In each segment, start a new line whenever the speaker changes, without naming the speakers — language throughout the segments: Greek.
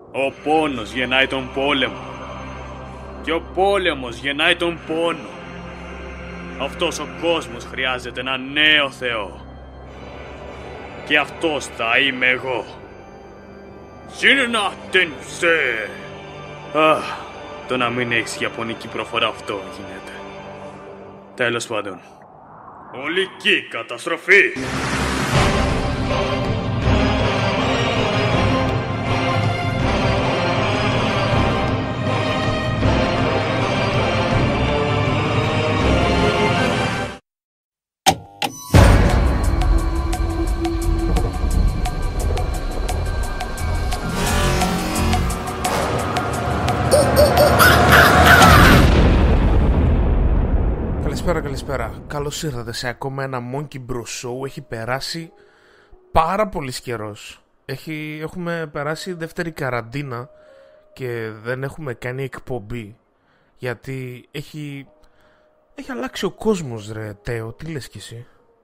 Ο πόνος γεννάει τον πόλεμο. Και ο πόλεμος γεννάει τον πόνο. Αυτός ο κόσμος χρειάζεται ένα νέο Θεό. Και αυτός θα είμαι εγώ. Σύννα τενσέ. Το να μην έχεις ιαπωνική προφορά αυτό γίνεται. Τέλος πάντων. Ολική καταστροφή.
Καλησπέρα. Καλώς ήρθατε σε ακόμα ένα Monkey Bros Show. Έχει περάσει πάρα πολύ καιρός. Έχουμε περάσει δεύτερη καραντίνα και δεν έχουμε κάνει εκπομπή. Γιατί έχει αλλάξει ο κόσμος, ρε Τέο. Τι λες κι εσύ?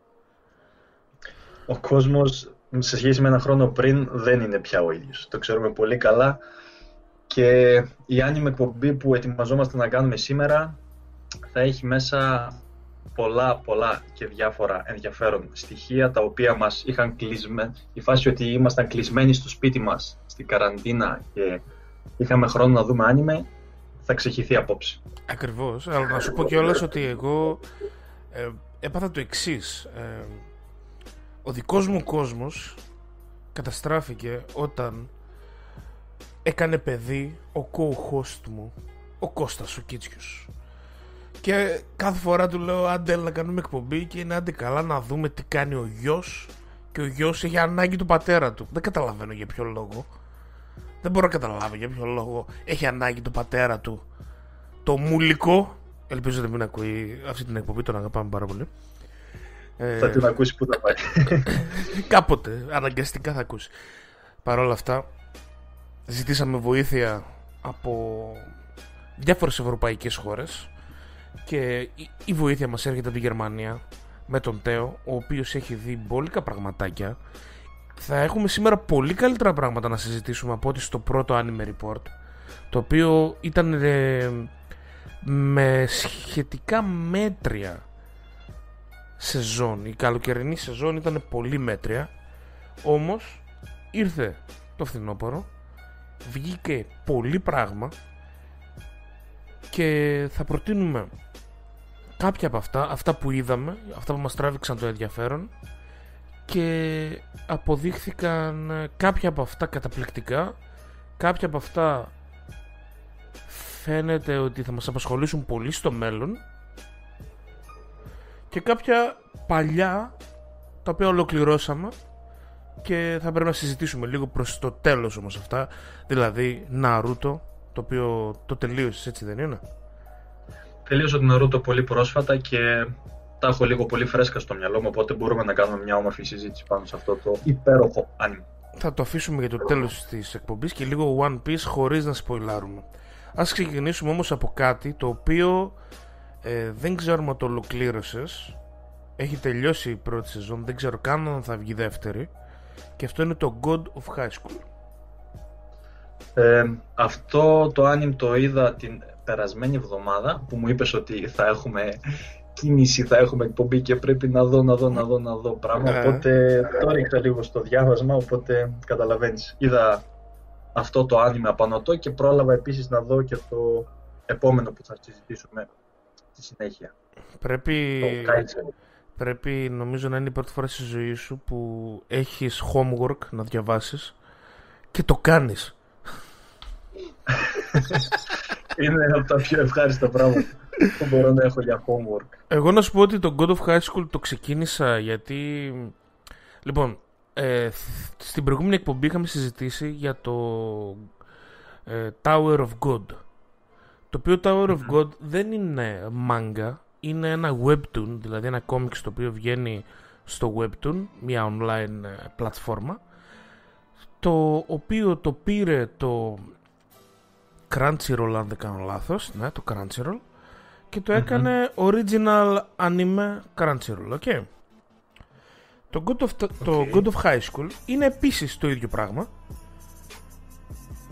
Ο κόσμος σε σχέση με ένα χρόνο πριν δεν είναι πια ο ίδιος. Το ξέρουμε πολύ καλά. Και η άνιμη εκπομπή που ετοιμαζόμαστε να κάνουμε σήμερα θα έχει μέσα πολλά και διάφορα ενδιαφέρον στοιχεία, τα οποία μας είχαν η φάση ότι ήμασταν κλεισμένοι στο σπίτι μας στην καραντίνα και είχαμε χρόνο να δούμε άνιμε, θα ξεχυθεί απόψε.
Ακριβώς, αλλά να σου πω κιόλας ότι εγώ έπαθα το εξής. Ο δικός μου κόσμος καταστράφηκε όταν έκανε παιδί ο co-host μου, ο Κώστας ο Κίτσιος. Και κάθε φορά του λέω άντε να κάνουμε εκπομπή και είναι άντε καλά να δούμε τι κάνει ο γιος. Και ο γιος έχει ανάγκη του πατέρα του. Δεν καταλαβαίνω για ποιο λόγο. Δεν μπορώ να καταλάβω για ποιο λόγο έχει ανάγκη του πατέρα του. Το μουλικό. Ελπίζω να μην ακούει αυτή την εκπομπή, τον αγαπάμε πάρα πολύ.
Θα την ακούσει που θα πάει.
Κάποτε αναγκαστικά θα ακούσει. Παρ' όλα αυτά ζητήσαμε βοήθεια από διάφορες ευρωπαϊκές χώρες. Και η βοήθεια μας έρχεται από τη Γερμανία με τον Τέο, ο οποίος έχει δει μπόλικα πραγματάκια. Θα έχουμε σήμερα πολύ καλύτερα πράγματα να συζητήσουμε από ό,τι στο πρώτο Anime Report, το οποίο ήταν με σχετικά μέτρια σεζόν. Η καλοκαιρινή σεζόν ήταν πολύ μέτρια. Όμως ήρθε το φθινόπωρο, βγήκε πολύ πράγμα και θα προτείνουμε κάποια από αυτά που είδαμε, αυτά που μας τράβηξαν το ενδιαφέρον, και αποδείχθηκαν κάποια από αυτά καταπληκτικά, κάποια από αυτά φαίνεται ότι θα μας απασχολήσουν πολύ στο μέλλον, και κάποια παλιά τα οποία ολοκληρώσαμε και θα πρέπει να συζητήσουμε λίγο προς το τέλος όμως αυτά, δηλαδή Naruto, το οποίο το τελείωσες, έτσι δεν είναι?
Τελείωσα τον Naruto πολύ πρόσφατα και τα έχω λίγο πολύ φρέσκα στο μυαλό μου, οπότε μπορούμε να κάνουμε μια όμορφη συζήτηση πάνω σε αυτό το υπέροχο anime.
Θα το αφήσουμε για το τέλος της εκπομπής και λίγο One Piece χωρίς να σποιλάρουμε. Ας ξεκινήσουμε όμως από κάτι το οποίο δεν ξέρουμε αν το ολοκλήρωσες. Έχει τελειώσει η πρώτη σεζόν, δεν ξέρω καν αν θα βγει δεύτερη, και αυτό είναι το God of High School.
Αυτό το anime το είδα την περασμένη εβδομάδα που μου είπες ότι θα έχουμε κίνηση, θα έχουμε εκπομπή και πρέπει να δω πράγμα, οπότε το ρίξα λίγο στο διάβασμα, οπότε καταλαβαίνεις. Είδα αυτό το anime απανωτό και πρόλαβα επίσης να δω και το επόμενο που θα συζητήσουμε στη συνέχεια.
Πρέπει νομίζω να είναι η πρώτη φορά στη ζωή σου που έχεις homework να διαβάσεις και το κάνεις.
Είναι από τα πιο ευχάριστα πράγματα που μπορώ να έχω για homework.
Εγώ να σου πω ότι το God of High School το ξεκίνησα γιατί... Λοιπόν, στην προηγούμενη εκπομπή είχαμε συζητήσει για το Tower of God. Το οποίο Tower of God δεν είναι manga, είναι ένα webtoon, δηλαδή ένα comics το οποίο βγαίνει στο webtoon, μια online πλατφόρμα, το οποίο το πήρε το Crunchyroll, αν δεν κάνω λάθος, ναι, το Crunchyroll, και το έκανε original anime Crunchyroll, ok. Το God of High School είναι επίσης το ίδιο πράγμα,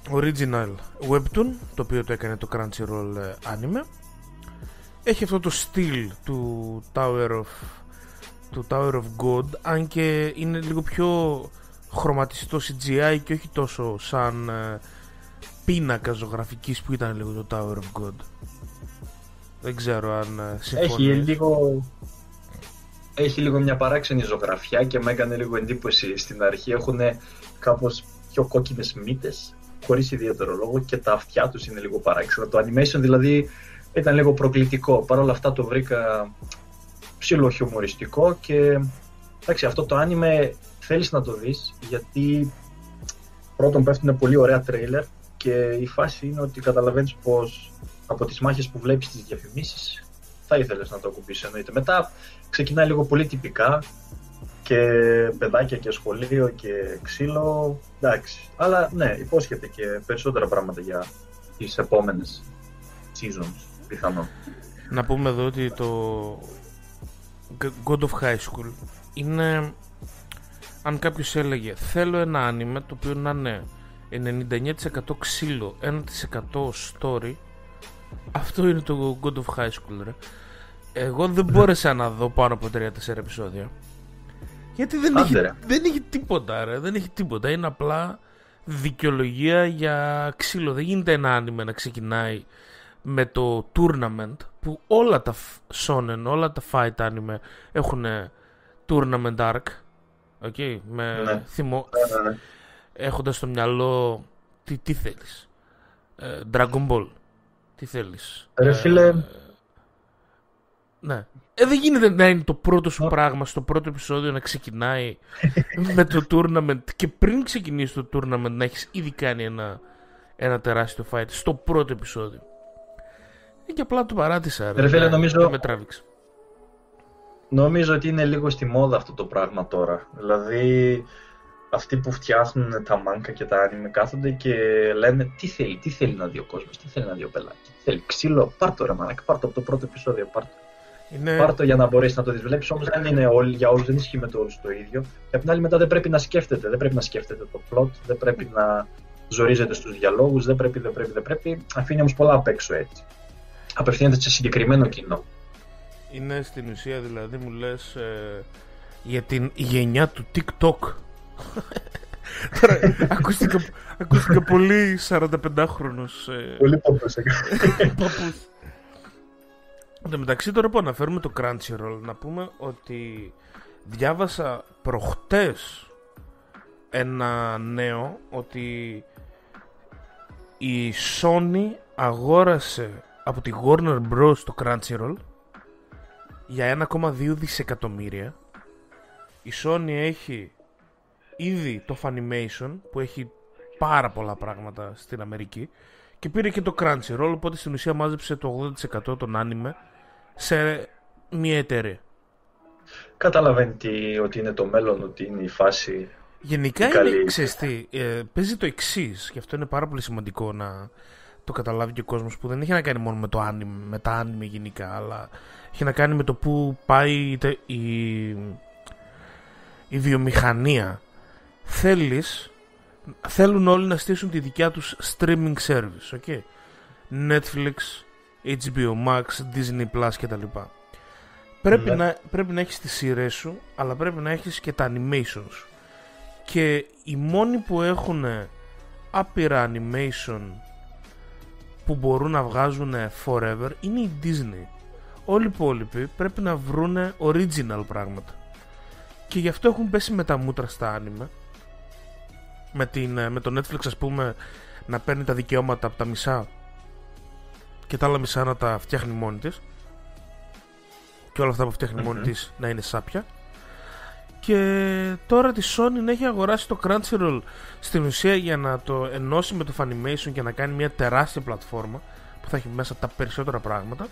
original webtoon, το οποίο το έκανε το Crunchyroll anime. Έχει αυτό το στυλ του Tower of God, αν και είναι λίγο πιο χρωματιστό CGI και όχι τόσο σαν πίνακα ζωγραφικής που ήταν λίγο το Tower of God. Δεν ξέρω αν συμφωνείς.
Έχει λίγο μια παράξενη ζωγραφιά και με έκανε λίγο εντύπωση στην αρχή. Έχουν κάπως πιο κόκκινες μύτες, χωρίς ιδιαίτερο λόγο, και τα αυτιά τους είναι λίγο παράξενα. Το animation δηλαδή ήταν λίγο προκλητικό. Παρ' όλα αυτά το βρήκα ψιλοχιουμοριστικό και εντάξει, αυτό το anime θέλεις να το δεις, γιατί πρώτον πέφτουν πολύ ωραία τρέιλερ και η φάση είναι ότι καταλαβαίνεις πως από τις μάχες που βλέπεις τις διαφημίσεις θα ήθελες να το ακουμπήσεις, εννοείται. Μετά ξεκινάει λίγο πολύ τυπικά και παιδάκια και σχολείο και ξύλο, εντάξει. Αλλά ναι, υπόσχεται και περισσότερα πράγματα για τις επόμενες seasons, πιθανόν.
Να πούμε εδώ ότι το God of High School είναι, αν κάποιος έλεγε θέλω ένα anime το οποίο να είναι 99% ξύλο, 1% story, αυτό είναι το God of High School, ρε. Εγώ δεν μπόρεσα να δω πάνω από 3-4 επεισόδια, γιατί δεν έχει τίποτα, ρε. Δεν έχει τίποτα. Είναι απλά δικαιολογία για ξύλο. Δεν γίνεται ένα anime να ξεκινάει με το tournament, που όλα τα shonen, όλα τα fight anime έχουν tournament arc, okay, με θυμό, έχοντας στο μυαλό τι θέλεις, Dragon Ball, τι θέλεις,
ρε φίλε.
Ναι. Δεν γίνεται να είναι το πρώτο σου πράγμα στο πρώτο επεισόδιο να ξεκινάει με το tournament και πριν ξεκινήσει το tournament να έχεις ήδη κάνει ένα τεράστιο fight στο πρώτο επεισόδιο. Και απλά το παράτησα,
ρε φίλε,
δεν με τράβηξε.
Νομίζω ότι είναι λίγο στη μόδα αυτό το πράγμα τώρα. Δηλαδή αυτοί που φτιάχνουν τα μάνκα και τα anime κάθονται και λένε τι θέλει να δει ο κόσμος, τι θέλει να δει ο πελάτη, τι θέλει ξύλο, πάρ' το ρε μαλάκα, πάρ' το από το πρώτο επεισόδιο, πάρ' το για να μπορέσει να το δεις. Βλέπεις όμως δεν είναι για όλους, δεν ισχύει με το όλους το ίδιο. Και απ' την άλλη μετά δεν πρέπει να σκέφτεται το plot, δεν πρέπει να ζορίζεται στους διαλόγους, δεν πρέπει, αφήνει όμως πολλά απ' έξω έτσι. Απευθύνεται σε συγκεκριμένο κοινό.
Είναι στην ουσία, δηλαδή μου λες για την γενιά του TikTok. Τώρα ακούστηκα πολύ 45χρονος.
Πολύ παππούς.
Εν τω μεταξύ, τώρα που αναφέρουμε το Crunchyroll, να πούμε ότι διάβασα προχτές ένα νέο ότι η Sony αγόρασε από τη Warner Bros. Το Crunchyroll για 1,2 δισεκατομμύρια. Η Sony έχει ήδη το Funimation που έχει πάρα πολλά πράγματα στην Αμερική και πήρε και το Crunchyroll, οπότε στην ουσία μάζεψε το 80% των anime σε μια εταιρεία.
Καταλαβαίνει ότι είναι το μέλλον, ότι είναι η φάση.
Γενικά είναι, ξέρεις τι, παίζει το εξής, και αυτό είναι πάρα πολύ σημαντικό να το καταλάβει και ο κόσμος, που δεν έχει να κάνει μόνο με το anime, με τα anime γενικά, αλλά έχει να κάνει με το που πάει η βιομηχανία. Θέλουν όλοι να στήσουν τη δικιά τους streaming service, okay? Netflix, HBO Max, Disney Plus κτλ. Πρέπει να έχεις τις σειρές σου, αλλά πρέπει να έχεις και τα animations. Και οι μόνοι που έχουν άπειρα animation που μπορούν να βγάζουν forever είναι η Disney. Όλοι οι υπόλοιποι πρέπει να βρουν original πράγματα. Και γι' αυτό έχουν πέσει με τα μούτρα στα anime. Με το Netflix, ας πούμε, να παίρνει τα δικαιώματα από τα μισά και τα άλλα μισά να τα φτιάχνει μόνη της, και όλα αυτά που φτιάχνει μόνη της να είναι σάπια. Και τώρα τη Sony να έχει αγοράσει το Crunchyroll στην ουσία για να το ενώσει με το Funimation και να κάνει μια τεράστια πλατφόρμα που θα έχει μέσα τα περισσότερα πράγματα.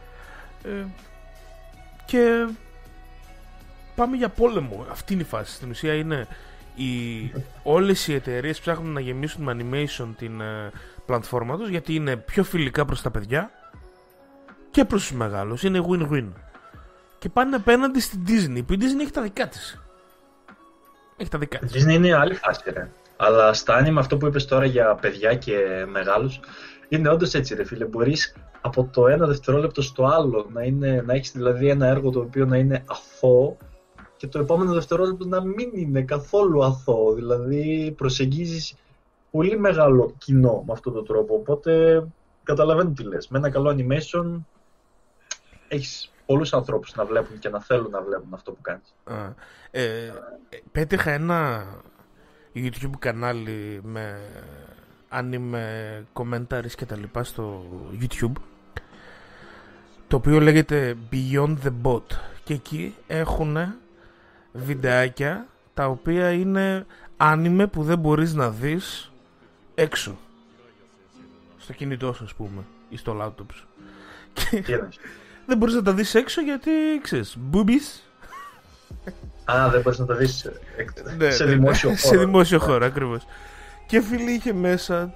Και πάμε για πόλεμο. Αυτή είναι η φάση. Στην ουσία είναι όλες οι εταιρείες ψάχνουν να γεμίσουν με animation την πλατφόρμα τους, γιατί είναι πιο φιλικά προς τα παιδιά και προς τους μεγάλους. Είναι win-win. Και πάνε απέναντι στην Disney, που η Disney έχει τα δικά της.
Η Disney είναι άλλη φάση, ρε. Αλλά στα άνιμε, αυτό που είπες τώρα για παιδιά και μεγάλους, είναι όντως έτσι ρε φίλε. Μπορείς από το ένα δευτερόλεπτο στο άλλο να έχεις δηλαδή ένα έργο το οποίο να είναι αθώο και το επόμενο δευτερόλεπτο να μην είναι καθόλου αθώο. Δηλαδή προσεγγίζεις πολύ μεγάλο κοινό με αυτόν τον τρόπο. Οπότε καταλαβαίνω τι λες. Με ένα καλό animation έχεις πολλούς ανθρώπους να βλέπουν και να θέλουν να βλέπουν αυτό που κάνεις.
Πέτυχα ένα YouTube κανάλι με anime commentaries και τα λοιπά στο YouTube, το οποίο λέγεται Beyond the Bot, και εκεί έχουν βιντεάκια τα οποία είναι anime που δεν μπορείς να δεις έξω στο κινητό σου, ας πούμε, ή στο λάπτοπ σου. Και δεν μπορείς να τα δεις έξω γιατί, ξέρεις, boobies.
Δεν μπορείς να τα δεις σε δημόσιο χώρο.
Σε δημόσιο χώρο, ακριβώς. Και φίλοι, είχε μέσα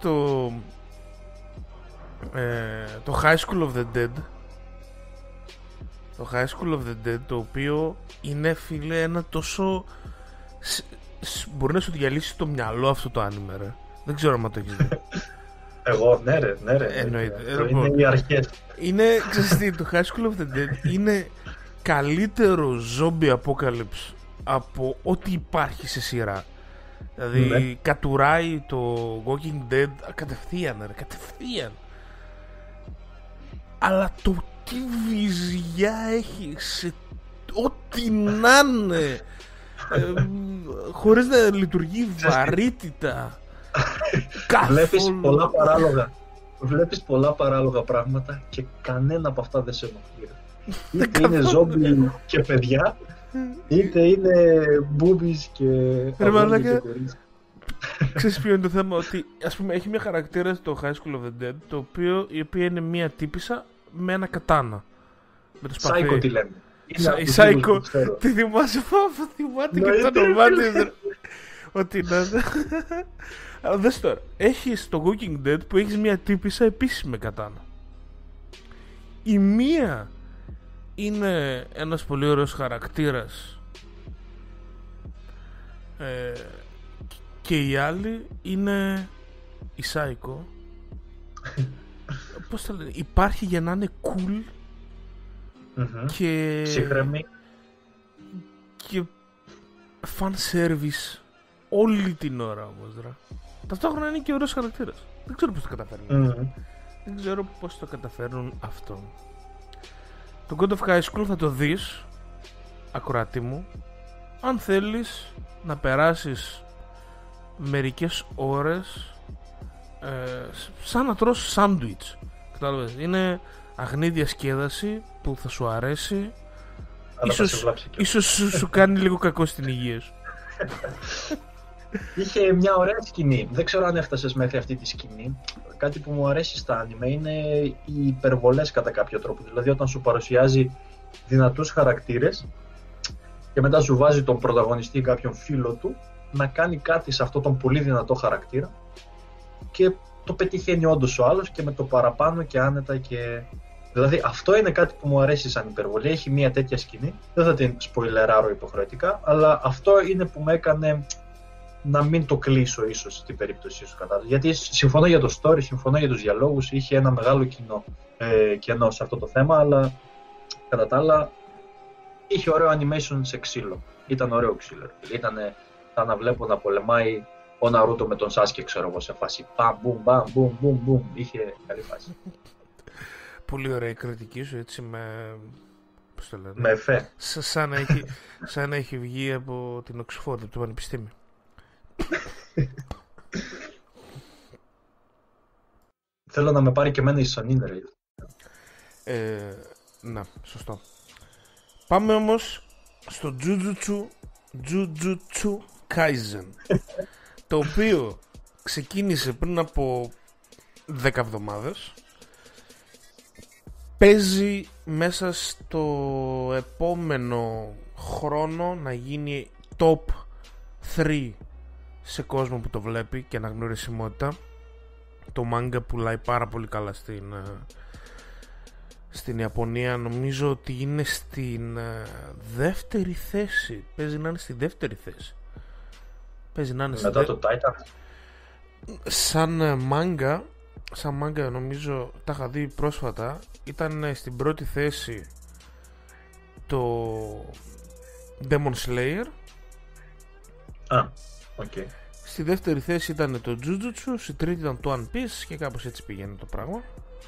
το High School of the Dead. Το High School of the Dead, το οποίο είναι, φίλε, ένα τόσο... μπορεί να σου διαλύσει το μυαλό αυτό το άνιμε, ρε. Δεν ξέρω αν το έχεις δει.
Εγώ, ναι ρε.
Εννοείται.
Είναι οι αρχές.
Είναι, ξέρεις τι, το High School of the Dead είναι καλύτερο zombie apocalypse από ό,τι υπάρχει σε σειρά. Δηλαδή κατουράει το Walking Dead κατευθείαν. Αλλά το τι βυζιά έχει σε ό,τι να είναι, χωρίς να λειτουργεί βαρύτητα.
Βλέπεις πολλά παράλογα πράγματα και κανένα από αυτά δεν σε ενοχλεί. Είτε είναι ζόμπι και παιδιά, είτε είναι μπούμπις και αγόρια και κορίτσια.
Ξέρεις ποιο είναι το θέμα? Ότι, ας πούμε, έχει μια χαρακτήρα στο High School of the Dead, η οποία είναι μια τύπισσα με ένα κατάνα. Με το σπαθί.
Σάικο τη λέμε.
Η Σάικο. Τη θυμάσαι? Θυμάται και το όνομά της. Ότι να... Αλλά δες τώρα, έχεις το Walking Dead που έχεις μια τύπισσα επίσης με κατάνα. Η μία είναι ένας πολύ ωραίος χαρακτήρας, και η άλλη είναι η Σάικο. Πώς θα λένε, υπάρχει για να είναι cool και
σύγχρονη
και fan service όλη την ώρα όμως. Ταυτόχρονα είναι και ωραίος χαρακτήρας. Δεν ξέρω πώς το καταφέρνουν. Δεν ξέρω πώς το καταφέρνουν αυτό. Το God of High School θα το δεις, ακροατή μου, αν θέλεις να περάσεις μερικές ώρες σαν να τρως σάντουιτς. Κατάλαβες, είναι αγνή διασκέδαση που θα σου αρέσει. Ίσως σου κάνει λίγο κακό στην υγεία σου.
Είχε μια ωραία σκηνή. Δεν ξέρω αν έφτασες μέχρι αυτή τη σκηνή. Κάτι που μου αρέσει στα άνιμε είναι οι υπερβολές κατά κάποιο τρόπο. Δηλαδή όταν σου παρουσιάζει δυνατούς χαρακτήρες και μετά σου βάζει τον πρωταγωνιστή ή κάποιον φίλο του να κάνει κάτι σε αυτόν τον πολύ δυνατό χαρακτήρα και το πετυχαίνει όντως ο άλλος και με το παραπάνω και άνετα και... Δηλαδή αυτό είναι κάτι που μου αρέσει σαν υπερβολή. Έχει μια τέτοια σκηνή. Δεν θα την σποιλεράρω υποχρεωτικά, αλλά αυτό είναι που με έκανε να μην το κλείσω ίσως στην περίπτωσή σου, κατάλαβα. Γιατί συμφωνώ για το story, συμφωνώ για τους διαλόγους, είχε ένα μεγάλο κενό σε αυτό το θέμα, αλλά κατά τα άλλα είχε ωραίο animation σε ξύλο. Ήταν ωραίο ξύλο. Ήταν σαν να βλέπω να πολεμάει ο Ναρούτο με τον Σάσκε, ξέρω εγώ, σε φάση παμ, μπουμ, μπαμ, μπουμ, μπουμ, μπουμ. Είχε καλή φάση.
Πολύ ωραία η κριτική σου, έτσι με... πώς το λένε?
Με εφέ.
Σαν να έχει βγει από την Οξφόρδη, από το Πανεπιστήμιο.
Θέλω να με πάρει και εμένα η Sony, ρε.
Να, σωστό. Πάμε όμως στο Jujutsu Kaisen, το οποίο ξεκίνησε πριν από 10 εβδομάδες. Παίζει μέσα στο επόμενο χρόνο να γίνει top 3 σε κόσμο που το βλέπει και αναγνωρισιμότητα. Το μάγκα πουλάει πάρα πολύ καλά στην Ιαπωνία. Νομίζω ότι είναι στην δεύτερη θέση. Παίζει να είναι στη δεύτερη θέση. Παίζει να είναι
μετά το Titan.
Σαν μάγκα νομίζω τα είχα δει πρόσφατα. Ήταν στην πρώτη θέση το Demon Slayer.
Okay.
Στη δεύτερη θέση ήταν το Jujutsu. Στη τρίτη ήταν το One Piece. Και κάπως έτσι πήγαινε το πράγμα.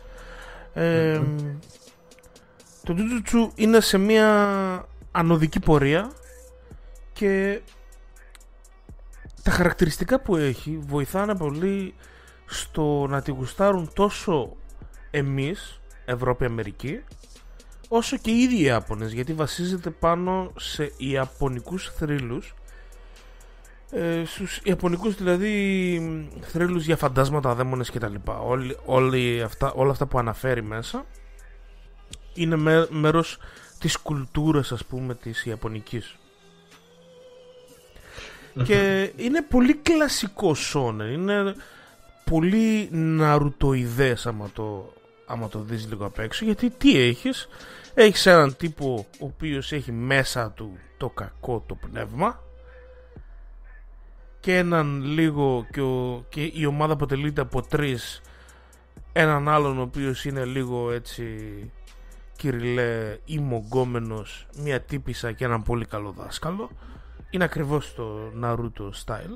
Το Jujutsu είναι σε μια ανωδική πορεία. Και τα χαρακτηριστικά που έχει βοηθάνε πολύ στο να τη γουστάρουν τόσο εμείς, Ευρώπη-Αμερική, όσο και οι ίδιοι οι Ιάπωνες, γιατί βασίζεται πάνω σε ιαπωνικούς θρύλους, στους ιαπωνικούς δηλαδή θρύλους για φαντάσματα, δαίμονες κτλ. Όλα αυτά που αναφέρει μέσα είναι μέρος της κουλτούρας, ας πούμε, της ιαπωνικής. Και είναι πολύ κλασικό σόνεν. Είναι πολύ ναρουτοειδές άμα το δεις λίγο απ' έξω. Γιατί τι έχεις? Έχεις έναν τύπο ο οποίος έχει μέσα του το κακό το πνεύμα, και έναν λίγο και η ομάδα αποτελείται από 3. Έναν άλλον ο οποίος είναι λίγο έτσι κυριλέ ημογκόμενος, μια τύπισσα και έναν πολύ καλό δάσκαλο. Είναι ακριβώς το Naruto style.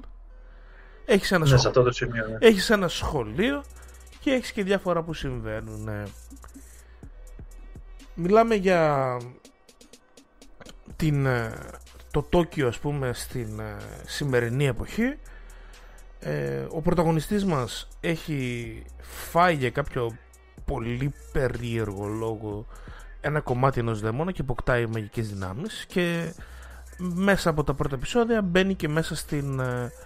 Έχεις ένα σχολείο και έχεις και διάφορα που συμβαίνουν. Μιλάμε για το Τόκιο, ας πούμε, στην σημερινή εποχή. Ο πρωταγωνιστής μας έχει φάει για κάποιο πολύ περίεργο λόγο ένα κομμάτι ενός δαίμονα και αποκτάει μαγικές δυνάμεις, και μέσα από τα πρώτα επεισόδια μπαίνει και μέσα στην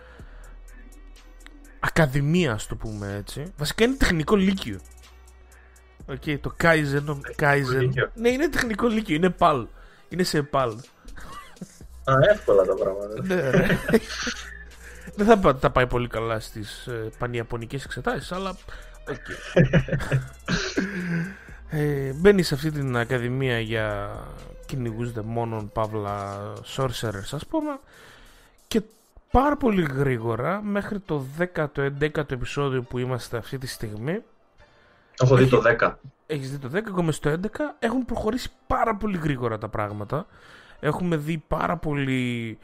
ακαδημία, ας το πούμε έτσι. Βασικά είναι τεχνικό λύκειο. Okay, το Kaizen. Ναι, είναι τεχνικό λύκειο, είναι PAL. Είναι σε PAL.
Εύκολα τα πράγματα.
Ναι. Δεν θα τα πάει πολύ καλά στις πανιαπωνικές εξετάσεις, αλλά okay. Μπαίνει σε αυτή την ακαδημία για κυνηγούς δαιμόνων, παύλα sorcerers, ας πούμε, και πάρα πολύ γρήγορα, μέχρι το 10ο-11ο επεισόδιο που είμαστε αυτή τη στιγμή.
Έχω δει το 10.
Έχεις δει το 10, ακόμα στο 11. Έχουν προχωρήσει πάρα πολύ γρήγορα τα πράγματα. Έχουμε δει πάρα πολύ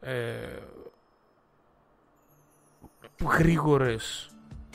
γρήγορες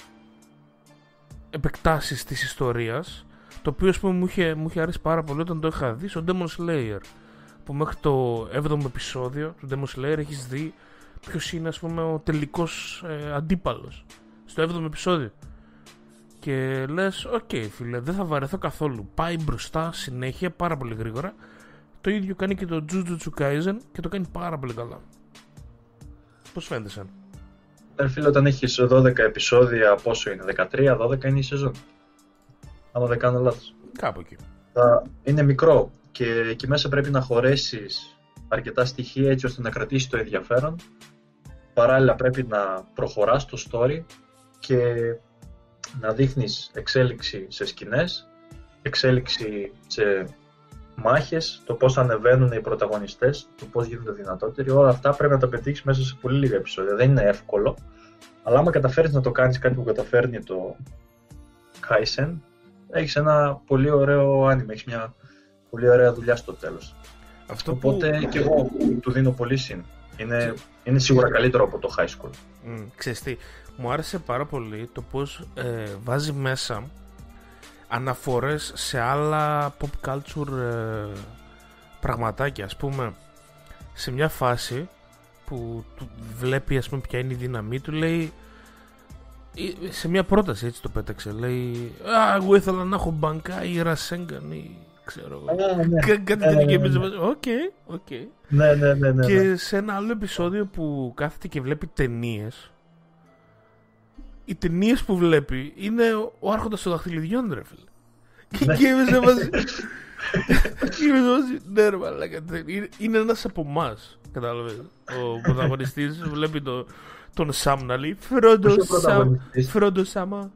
επεκτάσεις της ιστορίας, το οποίο, ας πούμε, μου είχε αρέσει πάρα πολύ όταν το είχα δει στο Demon Slayer, που μέχρι το 7ο επεισόδιο του Demon Slayer έχεις δει ποιος είναι, ας πούμε, ο τελικός αντίπαλος στο 7ο επεισόδιο, και λες ok φίλε, δεν θα βαρεθώ καθόλου, πάει μπροστά συνέχεια πάρα πολύ γρήγορα. Το ίδιο κάνει και το Jujutsu Kaisen και το κάνει πάρα πολύ καλά. Πώς φαίνεται σαν?
Φίλε, όταν έχεις 12 επεισόδια, πόσο είναι, 13-12 είναι η σεζόν, άμα δεν κάνω λάθος.
Κάπου εκεί.
Είναι μικρό και εκεί μέσα πρέπει να χωρέσεις αρκετά στοιχεία έτσι ώστε να κρατήσεις το ενδιαφέρον. Παράλληλα πρέπει να προχωράς το story και να δείχνεις εξέλιξη σε σκηνές, εξέλιξη σε μάχες, το πώς ανεβαίνουν οι πρωταγωνιστές, το πώς γίνονται δυνατότεροι. Όλα αυτά πρέπει να τα πετύχεις μέσα σε πολύ λίγα επεισόδια. Δεν είναι εύκολο, αλλά άμα καταφέρεις να το κάνεις κάτι που καταφέρνει το Kaisen, έχεις ένα πολύ ωραίο anime, έχεις μια πολύ ωραία δουλειά στο τέλος. Οπότε και εγώ του δίνω πολύ συν. Είναι σίγουρα καλύτερο από το High School.
Ξέρεις τι, μου άρεσε πάρα πολύ το πώς βάζει μέσα αναφορές σε άλλα pop culture πραγματάκια. Ας πούμε, σε μια φάση που βλέπει, ας πούμε, ποια είναι η δύναμή του, λέει, σε μια πρόταση έτσι το πέταξε, λέει εγώ ήθελα να έχω μπανκά ή Rasengan ή ξέρω κάτι τέτοιο, και εμείς οκ.
Ναι.
Και σε ένα άλλο επεισόδιο που κάθεται και βλέπει ταινίες, οι ταινίες που βλέπει είναι ο Άρχοντας των Δαχτυλιδιών, ρε φίλε. Και είμαστε μαζί. Ναι, ρε μαλάκα, είναι ένας από εμάς, κατάλαβες. Ο πρωταγωνιστής βλέπει τον Σαμ να λέει Φρόντο Σάμα.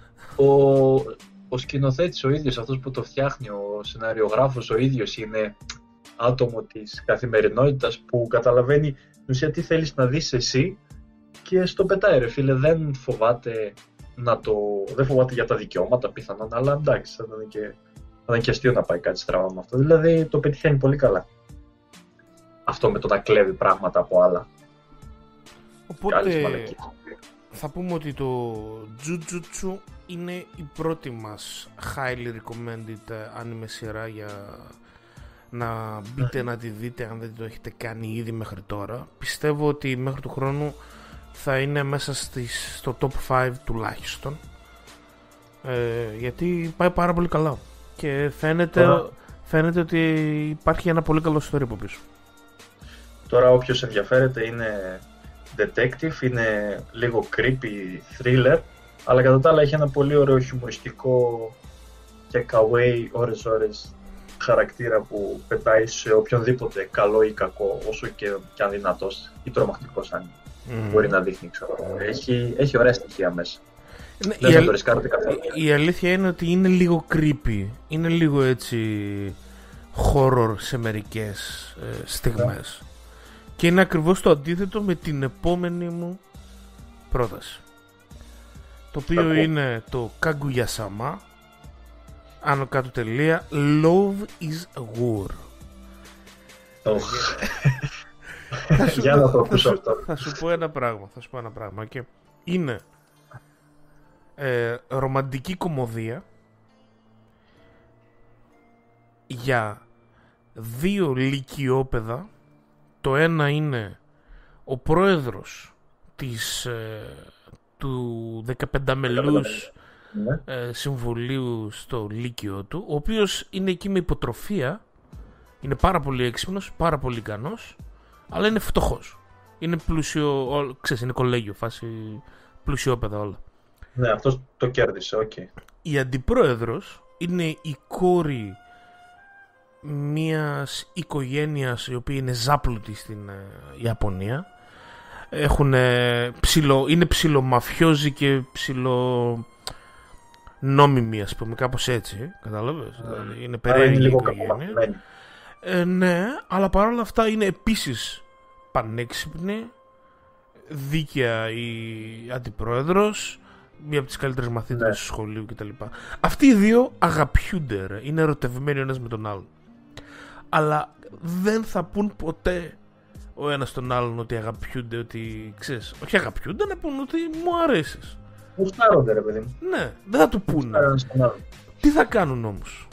Ο σκηνοθέτης ο ίδιος, αυτός που το φτιάχνει, ο σεναριογράφος ο ίδιος, είναι άτομο της καθημερινότητας που καταλαβαίνει την ουσία τι θέλεις να δεις εσύ και στο πετάει ρε φίλε, δεν φοβάται δεν φοβάται για τα δικαιώματα πιθανόν, αλλά εντάξει, θα ήταν και αστείο να πάει κάτι στραβά με αυτό. Δηλαδή το πετυχαίνει πολύ καλά. Αυτό με το να κλέβει πράγματα από άλλα.
Οπότε θα πούμε ότι το Jujutsu είναι η πρώτη μας highly recommended anime σειρά για να μπείτε να τη δείτε αν δεν το έχετε κάνει ήδη μέχρι τώρα. Πιστεύω ότι μέχρι του χρόνου θα είναι μέσα στο top 5 τουλάχιστον, γιατί πάει πάρα πολύ καλά και φαίνεται ότι υπάρχει ένα πολύ καλό story από πίσω.
Τώρα όποιος ενδιαφέρεται είναι detective, είναι λίγο creepy thriller, αλλά κατά τα άλλα έχει ένα πολύ ωραίο χιουμοριστικό και kawaii ώρες χαρακτήρα που πετάει σε οποιονδήποτε καλό ή κακό, όσο και αν δυνατός ή τρομακτικός αν μπορεί να δείχνει, ξέρω. Έχει ωραία στοιχεία μέσα.
Ναι,
δεν θα το ρισκάρετε καθόλου.
Η αλήθεια είναι ότι είναι λίγο creepy, είναι λίγο έτσι horror σε μερικές στιγμές. Και είναι ακριβώς το αντίθετο με την επόμενη μου πρόταση, το οποίο είναι το Kaguya-sama, άνω κάτω τελεία, Love is a War.
Για να το ακούσω αυτό.
Θα σου πω ένα πράγμα, okay. Είναι ρομαντική κομμωδία για δύο λυκειόπαιδα. Το ένα είναι ο πρόεδρος του 15 μελούς συμβουλίου στο λύκειο του, ο οποίος είναι εκεί με υποτροφία, είναι πάρα πολύ έξυπνος, πάρα πολύ ικανός, αλλά είναι φτωχός. Είναι πλούσιο, ξέρεις, είναι κολέγιο, φάση πλουσιόπαιδα όλα.
Ναι, αυτός το κέρδισε, οκ.
Η αντιπρόεδρος είναι η κόρη μιας οικογένειας η οποία είναι ζάπλουτη στην Ιαπωνία. Είναι ψιλομαφιόζοι και ψιλονόμιμοι, ας πούμε, κάπως έτσι, κατάλαβες. Είναι περίεργη η οικογένεια. Ναι, αλλά παρόλα αυτά είναι επίσης πανέξυπνη, δίκαια η αντιπρόεδρος, μία από τις καλύτερες μαθήτρες του σχολείου κτλ. Αυτοί οι δύο αγαπιούνται, ρε. Είναι ερωτευμένοι ο ένας με τον άλλον. Αλλά δεν θα πούν ποτέ ο ένας τον άλλον ότι αγαπιούνται, ότι ξέρεις, όχι αγαπιούνται, να πούν ότι μου αρέσεις.
Γουστάρονται, ρε παιδί μου.
Ναι, δεν θα του πούνε. Τι θα κάνουν όμως?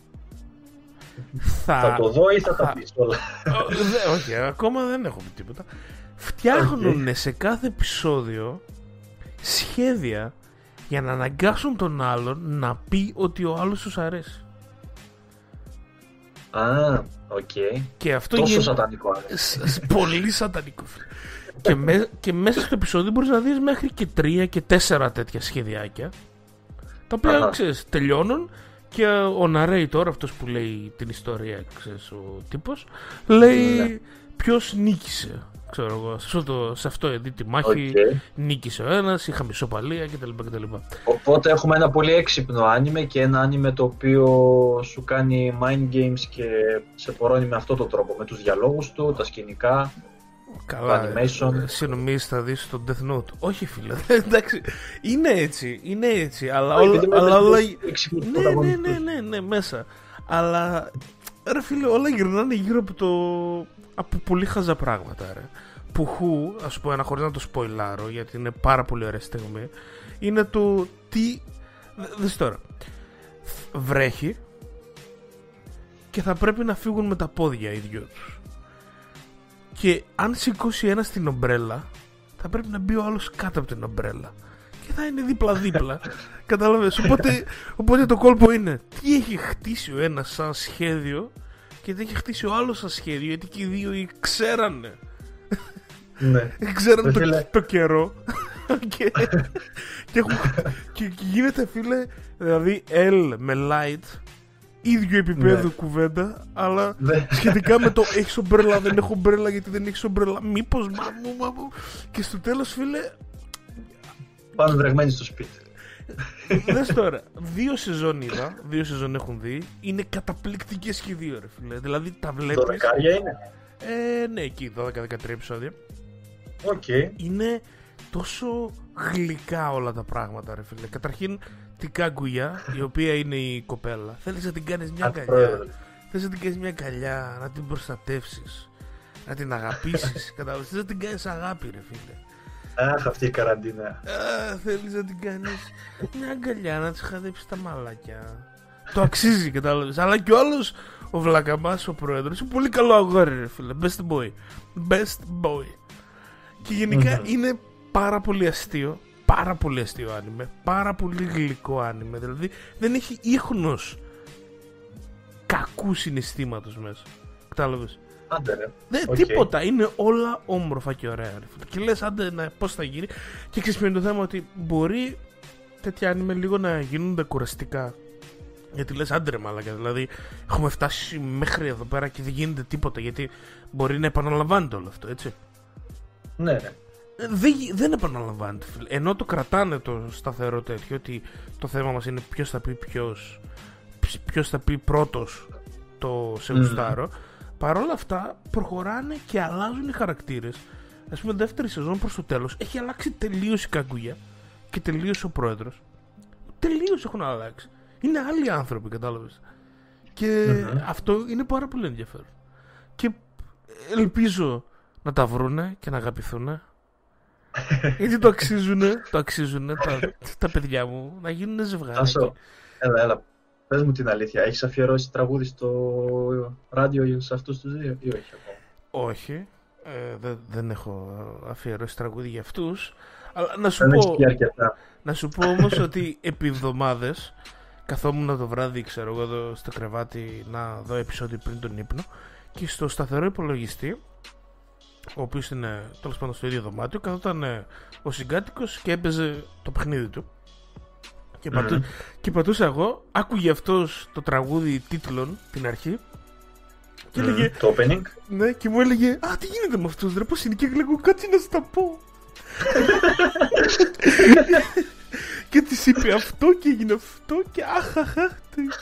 Θα το δω ή θα τα πεις όλα?
Όχι, ακόμα δεν έχω πει τίποτα. Φτιάχνουν σε κάθε επεισόδιο σχέδια για να αναγκάσουν τον άλλον να πει ότι ο άλλος τους αρέσει.
Οκ.
Και αυτό
τόσο σατανικό.
Πολύ σατανικό. Και μέσα στο επεισόδιο μπορείς να δεις μέχρι και 3 και 4 τέτοια σχεδιάκια, τα οποία ξέρεις, τελειώνουν και ο narrator, αυτός που λέει την ιστορία, ξέρεις, ο τύπος, λέει ποιος νίκησε. Ξέρω εγώ, σε αυτό εδώ τη μάχη νίκησε ο ένας, είχαμε ισοπαλία κτλ.
Οπότε έχουμε ένα πολύ έξυπνο άνιμε και ένα άνιμε το οποίο σου κάνει mind games και σε πορώνει με αυτόν τον τρόπο, με τους διαλόγους του, τα σκηνικά,
καλά,
το animation.
Εσύ νομίζεις θα δεις το Death Note? Όχι φίλε, εντάξει, είναι έτσι, αλλά όλα... Ναι, μέσα. Αλλά ρε φίλε, όλα γυρνάνε γύρω από πολύ χαζά πράγματα, ρε. Πουχού, ας πω ένα χωρίς να το σποιλάρω, γιατί είναι πάρα πολύ ωραία στιγμή, είναι το τι... Δες τώρα, βρέχει και θα πρέπει να φύγουν με τα πόδια οι δυο τους. Και αν σηκώσει ένας την ομπρέλα, θα πρέπει να μπει ο άλλος κάτω από την ομπρέλα. Και θα είναι δίπλα-δίπλα. Κατάλαβες, οπότε το κόλπο είναι τι έχει χτίσει ο ένας σαν σχέδιο και τι έχει χτίσει ο άλλος σαν σχέδιο, γιατί και οι δύο ξέρανε.
Ναι.
Ξέρανε το καιρό. Και γίνεται, φίλε, δηλαδή L με light, ίδιο επίπεδο κουβέντα, αλλά σχετικά με το έχεις ομπρέλα, δεν έχω ομπρέλα, γιατί δεν έχεις ομπρέλα, μήπως μαμού. Και στο τέλος, φίλε,
πάνε βρεγμένοι στο σπίτι.
Δες τώρα, 2 σεζόν έχουν δει, είναι καταπληκτικές και 2, ρε φίλε. Δηλαδή τα βλέπεις.
12 είναι.
Ναι, εκεί 12-13 επεισόδια.
Okay.
Είναι τόσο γλυκά όλα τα πράγματα, ρε φίλε. Καταρχήν την Καγκουιά, η οποία είναι η κοπέλα, θέλεις να την κάνεις μια αγκαλιά. Θες να την κάνεις μια αγκαλιά, να την προστατεύσεις, να την αγαπήσεις. Κατάλαβες, θες να την κάνεις αγάπη, ρε φίλε.
Αχ, αυτή η καραντίνα.
Θέλεις να την κάνεις μια αγκαλιά, να της χαδέψεις τα μαλάκια. Το αξίζει, κατάλαβες. Αλλά και ο άλλος, ο βλακαμάς, ο πρόεδρος, είναι πολύ καλό αγόρι, ρε φίλε. Best boy. Best boy. Και γενικά είναι πάρα πολύ αστείο. Πάρα πολύ αστείο άνιμε. Πάρα πολύ γλυκό άνιμε. Δηλαδή δεν έχει ίχνος κακού συναισθήματος μέσα. Κατάλαβες. Τίποτα. Είναι όλα όμορφα και ωραία. Ρε φίλε. Και λες άντε πώς θα γίνει. Και ξέρεις ποιο είναι το θέμα, ότι μπορεί τέτοια άνιμε λίγο να γίνονται κουραστικά. Γιατί λες άντε ρε μάλακα, δηλαδή έχουμε φτάσει μέχρι εδώ πέρα και δεν γίνεται τίποτα. Γιατί μπορεί να επαναλαμβάνεται όλο αυτό, έτσι.
Ναι.
Δεν επαναλαμβάνεται, φίλε. Ενώ το κρατάνε το σταθερό τέτοιο, ότι το θέμα μας είναι ποιος θα πει πρώτος το σε γουστάρω. Παρόλα αυτά προχωράνε και αλλάζουν οι χαρακτήρες. Ας πούμε δεύτερη σεζόν προς το τέλος έχει αλλάξει τελείως η Καγκουιά και τελείως ο πρόεδρος. Τελείως έχουν αλλάξει. Είναι άλλοι άνθρωποι, κατάλαβες. Και αυτό είναι πάρα πολύ ενδιαφέρον. Και ελπίζω να τα βρούνε και να αγαπηθούνε. Γιατί το αξίζουνε τα παιδιά μου να γίνουν ζευγάρι.
Έλα, πες μου την αλήθεια. Έχεις αφιερώσει τραγούδι στο ράδιο σε αυτούς τους δύο ή όχι ακόμα?
Όχι, δεν έχω αφιερώσει τραγούδι για αυτούς. Αλλά να σου πω όμως ότι επί εβδομάδες καθόμουν το βράδυ, ξέρω εγώ, εδώ στο κρεβάτι να δω επεισόδιο πριν τον ύπνο, και στο σταθερό υπολογιστή, ο οποίος είναι τέλος πάντων στο ίδιο δωμάτιο, καθόταν ο συγκάτοικος και έπαιζε το παιχνίδι του. Και πατούσα εγώ, άκουγε αυτός το τραγούδι τίτλων την αρχή και έλεγε,
το opening.
Ναι, και μου έλεγε «Α, τι γίνεται με αυτούς ρε, πώς είναι?» Και λέγω «Κάτσε να στα πω». Και της είπε αυτό και έγινε αυτό και αχαχα.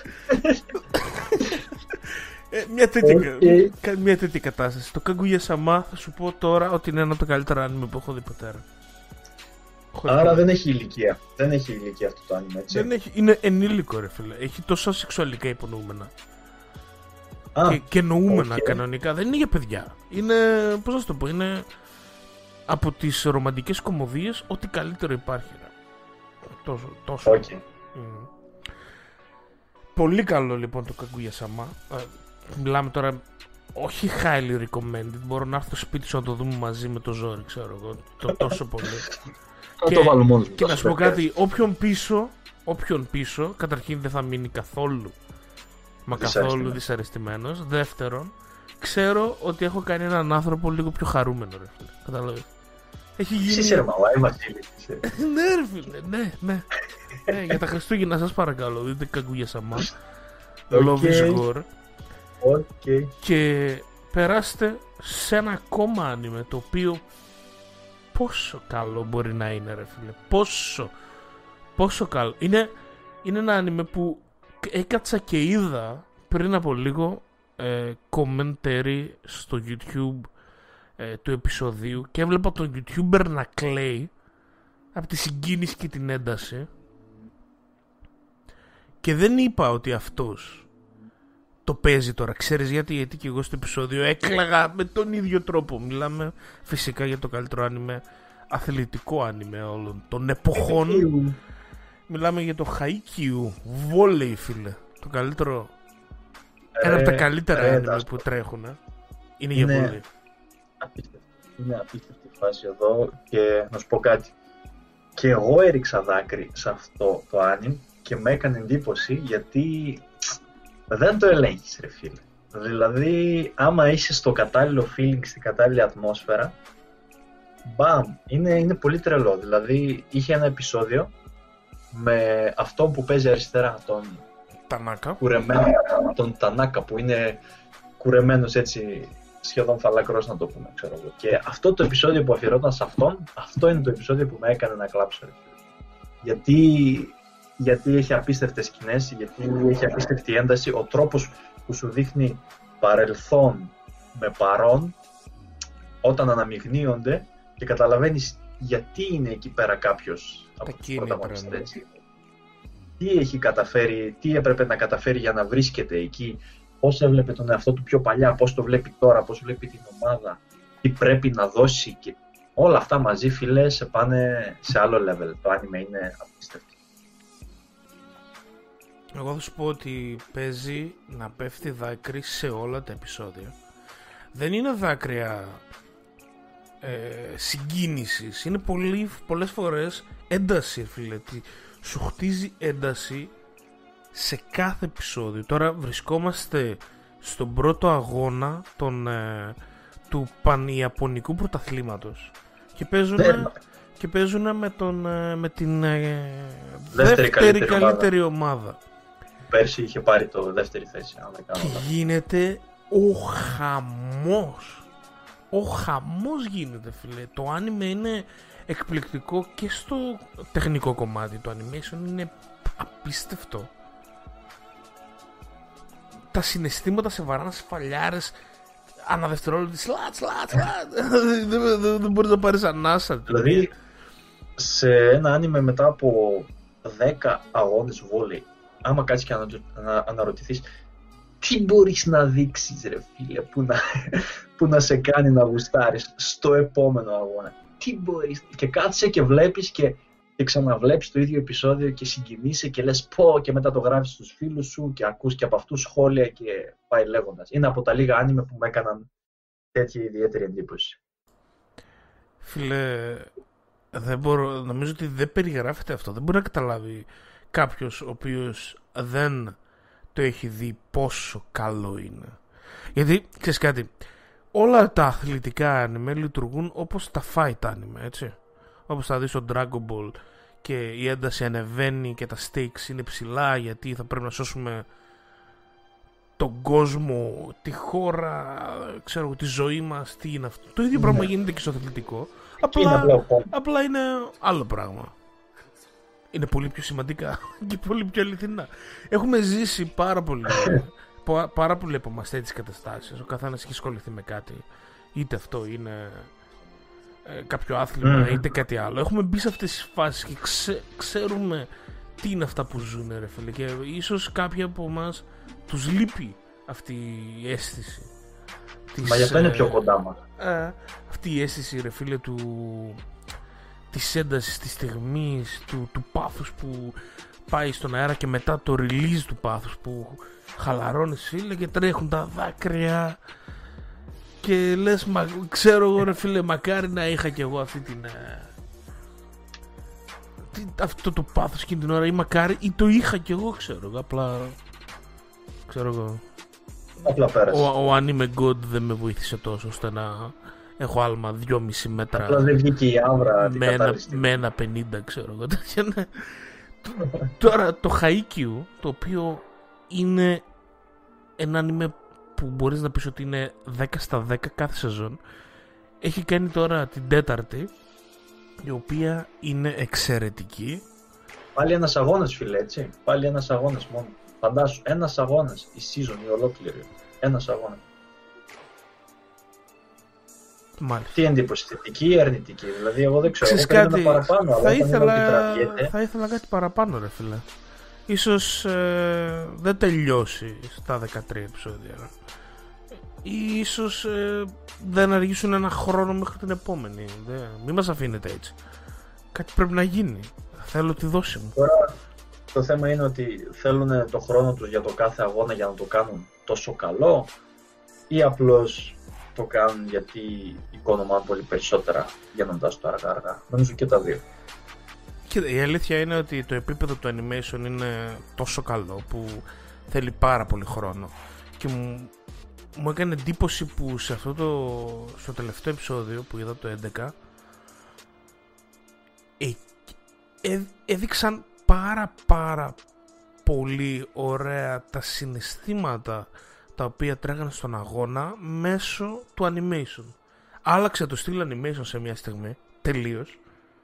Μια τέτοια κατάσταση. Το Καγκουιά-σαμά θα σου πω τώρα ότι είναι ένα από τα καλύτερα άνιμε που έχω δει ποτέ.
Άρα δεν έχει ηλικία. Δεν έχει ηλικία αυτό το άνιμε, έτσι.
Είναι ενήλικο, ρε φίλε. Έχει τόσα σεξουαλικά υπονοούμενα. Και νοούμενα κανονικά. Δεν είναι για παιδιά. Είναι, πώς να σου το πω, είναι από τις ρομαντικές κομμωδίες ό,τι καλύτερο υπάρχει. Τόσο. Πολύ καλό λοιπόν το Καγκουιά-σαμά. Μιλάμε τώρα, όχι highly recommended. Μπορώ να έρθω στο σπίτι σου να το δούμε μαζί με το ζόρι, ξέρω εγώ. Τόσο πολύ. Και να σου πω κάτι, όποιον πίσω, καταρχήν δεν θα μείνει καθόλου δυσαρεστημένος. Δεύτερον, ξέρω ότι έχω κάνει έναν άνθρωπο λίγο πιο χαρούμενο, ρε φίλε. Καταλαβαίνεις. Έχει γίνει...
Εσύ ρε μαλάι, Βασίλη.
Ναι ρε φίλε, ναι. Για τα Χριστούγεννα σας παρακαλώ, δείτε Καγκουιά-σαμά. Love is War. Και περάστε σε ένα ακόμα άνιμε, το οποίο πόσο καλό μπορεί να είναι, ρε φίλε. Πόσο καλό. Είναι ένα άνιμε που έκατσα και είδα πριν από λίγο commentary στο YouTube του επεισοδίου και έβλεπα τον YouTuber να κλαίει από τη συγκίνηση και την ένταση, και δεν είπα ότι αυτός το παίζει τώρα. Ξέρεις γιατί και εγώ στο επεισόδιο έκλαιγα με τον ίδιο τρόπο. Μιλάμε φυσικά για το καλύτερο άνιμε, αθλητικό άνιμε όλων των εποχών. Μιλάμε για το Haikyuu, βόλεϊ φίλε. Το καλύτερο, ένα από τα καλύτερα άνιμε που τρέχουν είναι για βόλεϊ.
Είναι απίστευτη φάση εδώ, και να σου πω κάτι. Και εγώ έριξα δάκρυ σε αυτό το άνιμε και με έκανε εντύπωση, γιατί δεν το ελέγχεις, ρε φίλε. Δηλαδή, άμα είσαι στο κατάλληλο feeling, στην κατάλληλη ατμόσφαιρα, μπαμ, είναι πολύ τρελό. Δηλαδή, είχε ένα επεισόδιο με αυτόν που παίζει αριστερά, τον
Τανάκα.
Τον Τανάκα, που είναι κουρεμένος έτσι, σχεδόν φαλακρός να το πούμε, ξέρω εγώ. Και αυτό το επεισόδιο που αφιερώταν σε αυτόν, αυτό είναι το επεισόδιο που με έκανε να κλάψω, ρε φίλε. Γιατί έχει απίστευτες σκηνές, γιατί έχει απίστευτη ένταση, ο τρόπος που σου δείχνει παρελθόν με παρόν, όταν αναμειγνύονται, και καταλαβαίνεις γιατί είναι εκεί πέρα κάποιος από τους πρωταγωνιστές,
ναι.
έτσι. Τι έχει καταφέρει, τι έπρεπε να καταφέρει για να βρίσκεται εκεί, πώς έβλεπε τον εαυτό του πιο παλιά, πώς το βλέπει τώρα, πώς βλέπει την ομάδα, τι πρέπει να δώσει και όλα αυτά μαζί, φίλε, σε πάνε σε άλλο level. Το anime είναι απίστευτο.
Εγώ θα σου πω ότι παίζει να πέφτει δάκρυ σε όλα τα επεισόδια. Δεν είναι δάκρυα συγκίνησης, είναι πολλές φορές ένταση, φίλε. Σου χτίζει ένταση σε κάθε επεισόδιο. Τώρα βρισκόμαστε στον πρώτο αγώνα του Πανιαπωνικού πρωταθλήματος και παίζουν με την δεύτερη καλύτερη ομάδα.
Πέρσι είχε πάρει το δεύτερη θέση.
Και γίνεται ο χαμός γίνεται, φίλε. Το anime είναι εκπληκτικό και στο τεχνικό κομμάτι. Το animation είναι απίστευτο. Τα συναισθήματα σε βαράνε σφαλιάρες ανά δευτερόλεπτο. Δεν μπορείς να πάρεις ανάσα.
Δηλαδή σε ένα anime μετά από 10 αγώνες βόλεϊ, άμα κάτσεις και αναρωτηθείς τι μπορείς να δείξεις, ρε φίλε, που να σε κάνει να γουστάρεις στο επόμενο αγώνα. Τι μπορείς, και κάτσε και βλέπεις και ξαναβλέπεις το ίδιο επεισόδιο και συγκινείσαι και λες πω, και μετά το γράφεις στους φίλους σου και ακούς και από αυτούς σχόλια και πάει λέγοντας. Είναι από τα λίγα anime που μου έκαναν τέτοια ιδιαίτερη εντύπωση.
Φίλε, νομίζω ότι δεν περιγράφεται αυτό. Δεν μπορεί να καταλάβει κάποιος ο οποίος δεν το έχει δει πόσο καλό είναι. Γιατί, ξέρεις κάτι, όλα τα αθλητικά anime λειτουργούν όπως τα fight anime, έτσι. Όπως θα δεις στο Dragon Ball και η ένταση ανεβαίνει και τα stakes είναι ψηλά γιατί θα πρέπει να σώσουμε τον κόσμο, τη χώρα, ξέρω, τη ζωή μας, τι είναι αυτό. Το ίδιο πράγμα γίνεται και στο αθλητικό, απλά είναι άλλο πράγμα. Είναι πολύ πιο σημαντικά και πολύ πιο αληθινά. Έχουμε ζήσει πάρα πολύ από εμάς τέτοιες καταστάσεις. Ο καθένας έχει ασχοληθεί με κάτι. Είτε αυτό είναι κάποιο άθλημα, είτε κάτι άλλο. Έχουμε μπει σε αυτές τις φάσεις και ξέρουμε τι είναι αυτά που ζουν, ρε φίλε. Και ίσως κάποιοι από εμάς τους λείπει αυτή η αίσθηση.
Μα γι' αυτό είναι πιο κοντά μας.
Αυτή η αίσθηση, ρε φίλε, της έντασης, της στιγμής, του πάθους που πάει στον αέρα και μετά το release του πάθους που χαλαρώνεις, φίλε, και τρέχουν τα δάκρυα και λες, ξέρω εγώ, ρε φίλε, μακάρι να είχα κι εγώ αυτή αυτό το πάθος εκείνη την ώρα, ή μακάρι, ή το είχα κι εγώ, ξέρω εγώ.
Απλά πέρασε.
Ο Anime God δεν με βοήθησε τόσο ώστε να έχω άλμα 2,5 μέτρα.
Απλά δεν βγήκε η άβρα
με 1,50, ξέρω εγώ. Τώρα το Haikyuu, το οποίο είναι ένα anime που μπορείς να πεις ότι είναι 10 στα 10 κάθε σεζόν, έχει κάνει τώρα την 4η, η οποία είναι εξαιρετική.
Πάλι ένας αγώνας, φίλε, έτσι. Πάλι ένας αγώνας μόνο. Φαντάσου, ένας αγώνας, η season, η ολόκληρη. Ένας αγώνας.
Μάλιστα.
Τι εντύπωση, θετική ή αρνητική? Δηλαδή, εγώ δεν ξέρω.
Κάτι,
παραπάνω,
θα ήθελα κάτι παραπάνω, ρε φίλε. Ίσως δεν τελειώσει στα 13 επεισόδια. Ή ίσως δεν αργήσουν ένα χρόνο μέχρι την επόμενη. Μην μας αφήνετε έτσι. Κάτι πρέπει να γίνει. Θέλω τη δόση μου.
Τώρα το θέμα είναι ότι θέλουν το χρόνο τους για το κάθε αγώνα για να το κάνουν τόσο καλό, ή απλώς το κάνουν γιατί οικονομάνε πολύ περισσότερα γίνοντας το αργά-αργά. Νομίζω και τα δύο.
Κοίτα, η αλήθεια είναι ότι το επίπεδο του animation είναι τόσο καλό που θέλει πάρα πολύ χρόνο. Και μου έκανε εντύπωση που στο τελευταίο επεισόδιο που είδα, το 11, έδειξαν πάρα πολύ ωραία τα συναισθήματα τα οποία τρέχανε στον αγώνα μέσω του animation. Άλλαξε το στυλ animation σε μια στιγμή τελείως.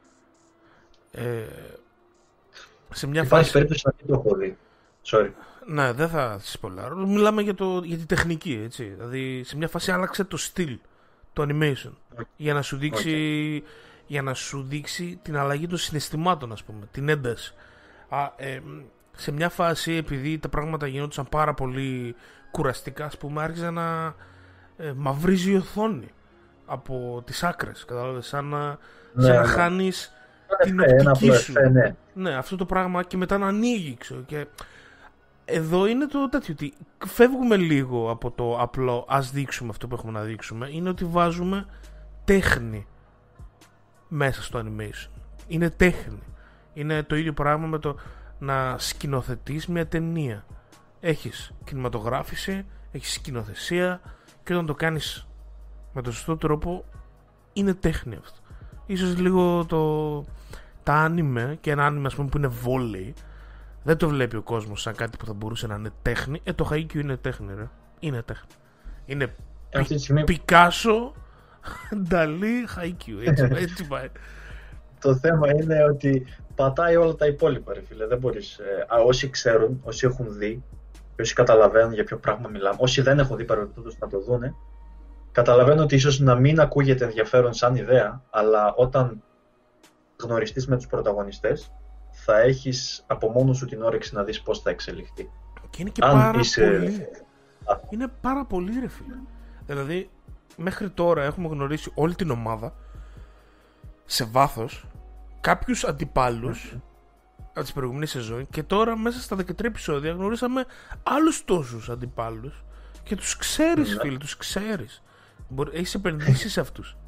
Σε μια
Υπάρχει περίπτωση να μην το έχω δει. Sorry.
Ναι, δεν θα σπολάρω. Μιλάμε για τη τεχνική, έτσι. Δηλαδή σε μια φάση άλλαξε το στυλ, το animation, για να σου δείξει για να σου δείξει την αλλαγή των συναισθημάτων, ας πούμε, την ένταση. Σε μια φάση, επειδή τα πράγματα γινόντουσαν πάρα πολύ κουραστικά, ας πούμε, άρχιζε να μαυρίζει η οθόνη από τις άκρες, κατάλαβες, σαν να χάνεις την οπτική σου. Ναι, αυτό το πράγμα, και μετά να ανοίγει, ξέρω, και εδώ είναι το τέτοιο, ότι φεύγουμε λίγο από το απλό ας δείξουμε αυτό που έχουμε να δείξουμε. Είναι ότι βάζουμε τέχνη μέσα στο animation. Είναι τέχνη. Είναι το ίδιο πράγμα με το να σκηνοθετείς μια ταινία. Έχεις κινηματογράφηση, έχεις σκηνοθεσία, και όταν το κάνεις με τον σωστό τρόπο είναι τέχνη αυτό. Ίσως λίγο τα άνιμε, και ένα άνιμε, ας πούμε, που είναι βόλεϊ, δεν το βλέπει ο κόσμος σαν κάτι που θα μπορούσε να είναι τέχνη. Το Haikyuu είναι τέχνη, ρε. Είναι τέχνη. Είναι Πικάσο, Νταλή, Haikyuu. Έτσι πάει.
Το θέμα είναι ότι πατάει όλα τα υπόλοιπα, ρε φίλε. Δεν μπορείς. Όσοι ξέρουν, όσοι έχουν δει, όσοι καταλαβαίνουν για ποιο πράγμα μιλάμε, όσοι δεν έχουν δει παρεμπιπτόντως να το δούνε, καταλαβαίνουν ότι ίσως να μην ακούγεται ενδιαφέρον σαν ιδέα, αλλά όταν γνωριστείς με τους πρωταγωνιστές, θα έχεις από μόνο σου την όρεξη να δεις πώς θα εξελιχθεί.
Και είναι και πολύ. Είναι πάρα πολύ, ρε φίλε. Δηλαδή, μέχρι τώρα έχουμε γνωρίσει όλη την ομάδα σε βάθος, κάποιους αντιπάλους από τις προηγούμενες σεζόν, και τώρα μέσα στα 13 επεισόδια γνωρίσαμε άλλους τόσους αντιπάλους και τους ξέρεις, φίλε, τους ξέρεις. Έχεις επενδύσει σε αυτούς.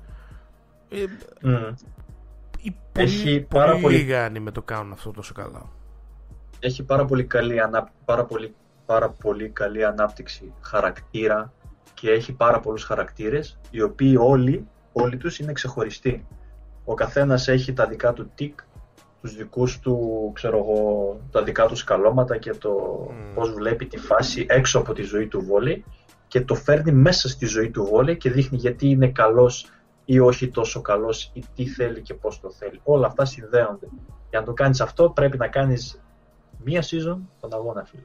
Έχει πολύ
λίγα άνιμε το κάνουν αυτό τόσο καλά.
Έχει πάρα πολύ καλή ανάπτυξη χαρακτήρα, και έχει πάρα πολλούς χαρακτήρες, οι οποίοι όλοι τους είναι ξεχωριστοί. Ο καθένας έχει τα δικά του τικ, τους δικούς του, ξέρω εγώ, τα δικά του σκαλώματα και το πώς βλέπει τη φάση έξω από τη ζωή του βόλεϊ, και το φέρνει μέσα στη ζωή του βόλεϊ και δείχνει γιατί είναι καλός ή όχι τόσο καλός, ή τι θέλει και πώς το θέλει. Όλα αυτά συνδέονται. Για να το κάνεις αυτό πρέπει να κάνεις μία season τον αγώνα, φίλε.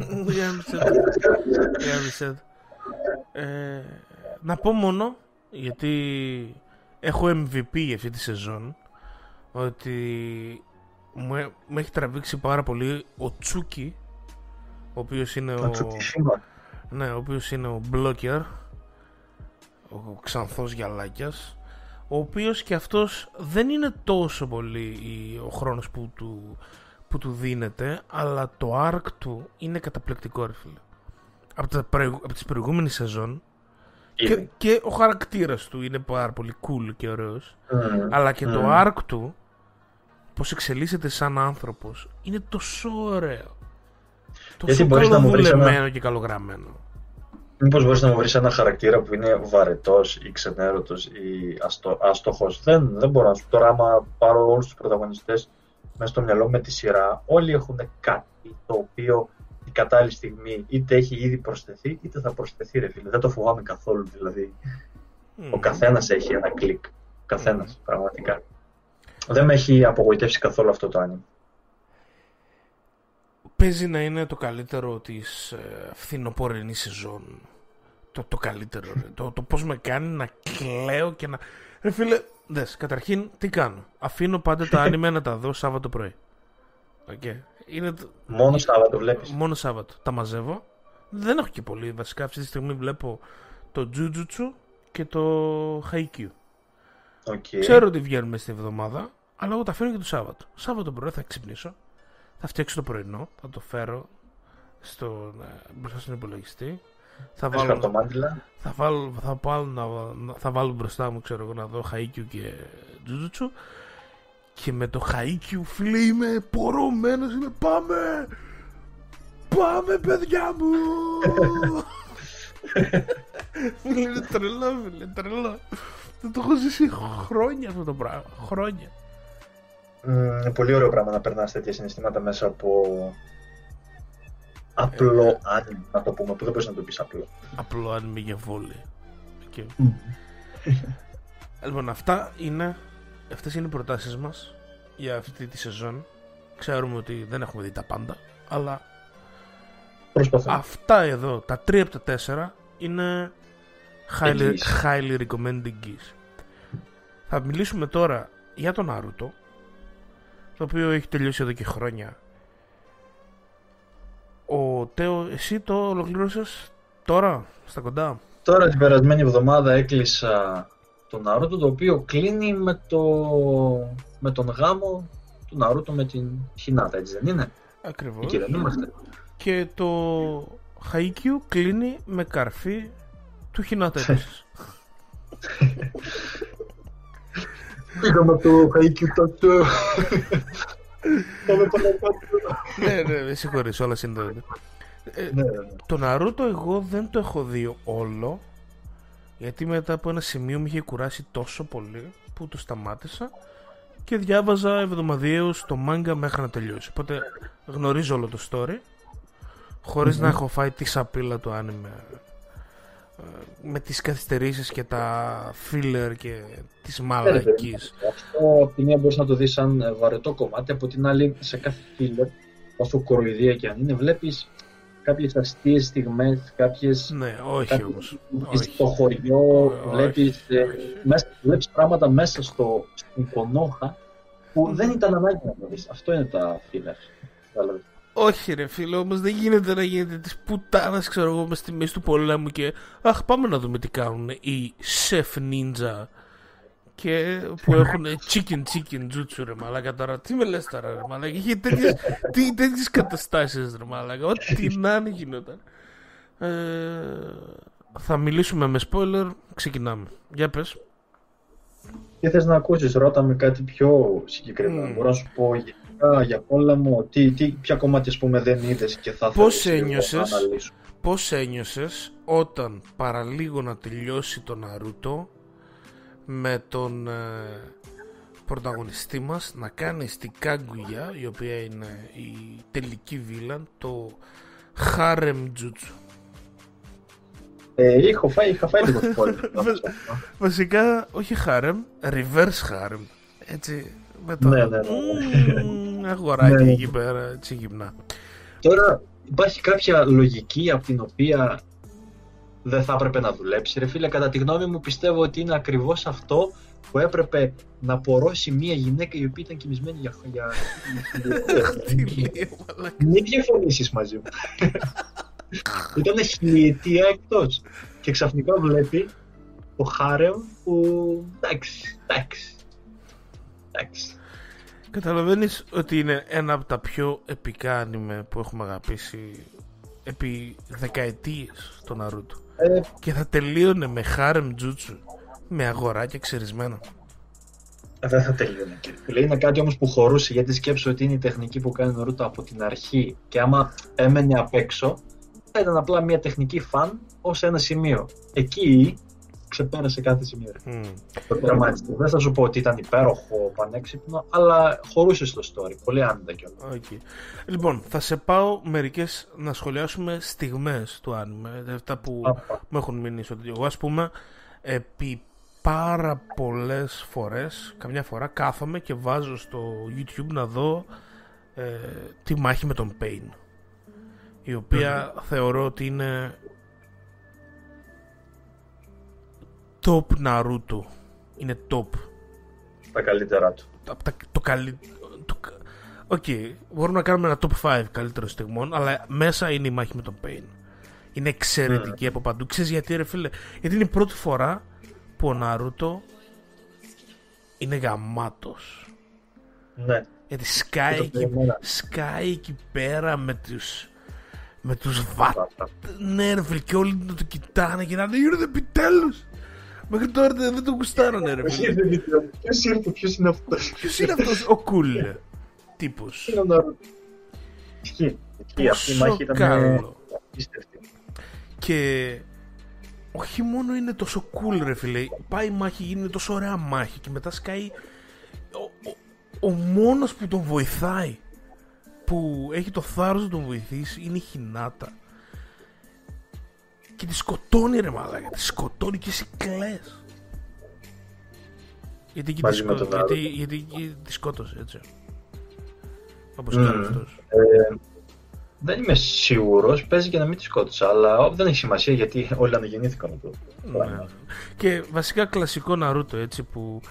Να πω μόνο, γιατί έχω MVP για αυτή τη σεζόν, ότι μου έχει τραβήξει πάρα πολύ ο Τσούκι, ο οποίος είναι ο οποίος είναι ο Μπλόκερ, ο ξανθός γυαλάκιας, ο οποίος και αυτός δεν είναι τόσο πολύ ο χρόνος που του δίνεται, αλλά το arc του είναι καταπληκτικό, ρε φίλε. Από τις προηγούμενες σεζόν, και ο χαρακτήρας του είναι πάρα πολύ cool και ωραίος, αλλά και το arc του, πώς εξελίσσεται σαν άνθρωπος, είναι τόσο ωραίο, τόσο καλοδουλεμένο και καλογραμμένο.
Μήπως μπορείς να μου βρεις ένα χαρακτήρα που είναι βαρετός ή ξενέρωτος ή άστοχος? Δεν μπορώ να σου τώρα, άμα πάρω όλους τους πρωταγωνιστές μέσα στο μυαλό με τη σειρά, όλοι έχουν κάτι το οποίο την κατάλληλη στιγμή είτε έχει ήδη προσθεθεί είτε θα προσθεθεί, ρε φίλε. Δεν το φοβάμαι καθόλου, δηλαδή. Ο καθένας έχει ένα κλικ. Ο καθένας, πραγματικά. Δεν με έχει απογοητεύσει καθόλου αυτό το άνοιγμα.
Παίζει να είναι το καλύτερο της φθινοπορεινής σεζόν. Το καλύτερο, ρε. Το πώς με κάνει να κλαίω και να... Ρε φίλε, δες, καταρχήν τι κάνω? Αφήνω πάντα τα άνιμε να τα δω Σάββατο πρωί. Okay.
Μόνο Σάββατο βλέπεις?
Μόνο Σάββατο. Τα μαζεύω. Δεν έχω και πολύ. Βασικά αυτή τη στιγμή βλέπω το Jujutsu και το Haikyuu.
Okay.
Ξέρω ότι βγαίνουμε στην εβδομάδα, αλλά εγώ τα αφήνω και το Σάββατο. Σάββατο πρωί θα ξυπνήσω, θα φτιάξω το πρωινό, θα το φέρω μπροστά στον υπολογιστή. Θα βάλω μπροστά μου, ξέρω εγώ, να δω Haikyuu και Jujutsu. Και με το Haikyuu, φίλε, είμαι πορωμένος, πάμε παιδιά μου. Φίλε, είναι τρελό. Δεν το έχω ζήσει χρόνια αυτό το πράγμα, χρόνια.
Πολύ ωραίο πράγμα να περνάς τέτοια συναισθήματα μέσα από απλό άνιμ, να το πούμε, που δεν μπορείς να το πεις απλό.
Απλό άνιμ για βόλεϊ. Λοιπόν, αυτές είναι οι προτάσεις μας για αυτή τη σεζόν. Ξέρουμε ότι δεν έχουμε δει τα πάντα, αλλά
προσπαθούμε.
Αυτά εδώ, τα 3 από τα 4 είναι highly recommended geese. Θα μιλήσουμε τώρα για τον Ναρούτο, το οποίο έχει τελειώσει εδώ και χρόνια. Ο Τέο, εσύ το ολοκλήρωσες τώρα, στα κοντά?
Τώρα την περασμένη εβδομάδα έκλεισα το Ναρούτο, το οποίο κλείνει με τον γάμο του Ναρούτο με την Χινάτα, έτσι δεν είναι?
Ακριβώς.
Εκεί δεν είμαστε?
Και το Χαΐκιου κλείνει με καρφί του Χινάτα επίσης.
Πήγαμε το Χαΐκιου τότε.
Ναι, με συγχωρείς, όλα συνδέονται. Το Ναρούτο εγώ δεν το έχω δει όλο, γιατί μετά από ένα σημείο με είχε κουράσει τόσο πολύ που το σταμάτησα και διάβαζα εβδομαδιαίως το μάγκα μέχρι να τελειώσει. Οπότε γνωρίζω όλο το story χωρίς να έχω φάει τη σαπίλα του άνιμε, με τις καθυστερήσεις και τα filler και τις μαλακίες.
Αυτό από τη μία μπορείς να το δεις σαν βαρετό κομμάτι, από την άλλη σε κάθε filler, όσο κοροϊδία και αν είναι, βλέπεις κάποιες αστείες στιγμές, κάποιες...
Ναι, όχι όμως.
Στο χωριό, βλέπεις πράγματα μέσα στην εικονόχα που δεν ήταν ανάγκη να το δεις. Αυτό είναι τα filler.
Όχι ρε φίλε, όμως δεν γίνεται να γίνεται της πουτάνας, ξέρω εγώ, μες στη μέση του πολέμου και αχ, πάμε να δούμε τι κάνουν οι chef ninja και που έχουν chicken jutsu ρε μαλάκα τώρα. Τι με λες τώρα ρε μαλάκα, είχε τέτοιες καταστάσεις ρε μαλάκα, ό,τι να είναι γινόταν. Θα μιλήσουμε με spoiler, ξεκινάμε. Για πες.
Τι θες να ακούσεις, ρώτα με κάτι πιο συγκεκριμένο. Μπορώ να σου πω για πόλεμο, ποια κομμάτια ας πούμε δεν είδες και θα ήθελες να αναλύσω.
Πώς ένιωσες όταν παραλίγο να τελειώσει το Ναρούτο με τον πρωταγωνιστή μας να κάνει στην Καγκουγιά, η οποία είναι η τελική βίλαν, το Harem Jutsu?
Είχα φάει λίγο spoiler.
Βασικά, όχι Harem, reverse Harem. Έτσι, με το αγοράκι εκεί πέρα, έτσι γυμνά.
Τώρα υπάρχει κάποια λογική από την οποία δεν θα έπρεπε να δουλέψει ρε φίλε. Κατά τη γνώμη μου πιστεύω ότι είναι ακριβώς αυτό που έπρεπε να πορώσει μια γυναίκα η οποία ήταν κοιμισμένη για μην διαφωνήσεις μαζί μου. Ήταν χιλιετία εκτός και ξαφνικά βλέπει το Harem που εντάξει.
Καταλαβαίνεις ότι είναι ένα από τα πιο επικά άνιμε που έχουμε αγαπήσει επί δεκαετίες στο Ναρούτο. Και θα τελείωνε με Harem Jutsu, με αγοράκια ξερισμένα.
Δεν θα τελείωνε κύριε. Είναι κάτι όμως που χωρούσε, γιατί σκέψου ότι είναι η τεχνική που κάνει ο Ναρούτο από την αρχή και άμα έμενε απ' έξω θα ήταν απλά μια τεχνική φαν ως ένα σημείο. Εκεί ξεπέρασε κάθε σημείο. Το τερματιστή. Δεν θα σου πω ότι ήταν υπέροχο, πανέξυπνο, αλλά χωρούσε στο story. Πολύ άνετα κιόλας.
Okay. Λοιπόν, θα σε πάω μερικές να σχολιάσουμε στιγμές του άνιμε, αυτά που μου έχουν μείνει στο τέτοιο. Εγώ, ας πούμε, επί πάρα πολλές φορές, καμιά φορά κάθομαι και βάζω στο YouTube να δω τη μάχη με τον Pain, η οποία θεωρώ ότι είναι top Naruto. Είναι top.
Τα καλύτερα του.
Οκ, μπορούμε να κάνουμε ένα top 5 καλύτερων στιγμών, αλλά μέσα είναι η μάχη με τον Pain. Είναι εξαιρετική από παντού. Ξέρεις γιατί ρε φίλε? Γιατί είναι η πρώτη φορά που ο Ναρούτο είναι γαμάτος.
Ναι.
Γιατί σκάει εκεί πέρα με τους ναι ρε φίλε, και όλοι το κοιτάνε και να είναι επιτέλους. Μέχρι τώρα δεν το γουστάρανε ρε φίλε.
Ποιος είναι αυτός?
Ποιος είναι αυτός ο cool τύπος?
Ισχύει. Αυτή η μάχη ήταν απίστευτη.
Και όχι μόνο είναι τόσο cool ρε φίλε, πάει η μάχη, γίνεται τόσο ωραία μάχη και μετά σκάει ο μόνος που τον βοηθάει, που έχει το θάρρος να τον βοηθήσει, είναι η Χινάτα. Και τη σκοτώνει ρε μαλάκα, τη σκοτώνει και εσύ κλαις. Γιατί τη σκότωσε έτσι. Όπως κάνει αυτός.
Δεν είμαι σίγουρος, παίζει και να μην τη σκότωσε, αλλά δεν έχει σημασία γιατί όλοι αναγεννήθηκαν εδώ.
Ναι. Και βασικά κλασικό Ναρούτο έτσι, που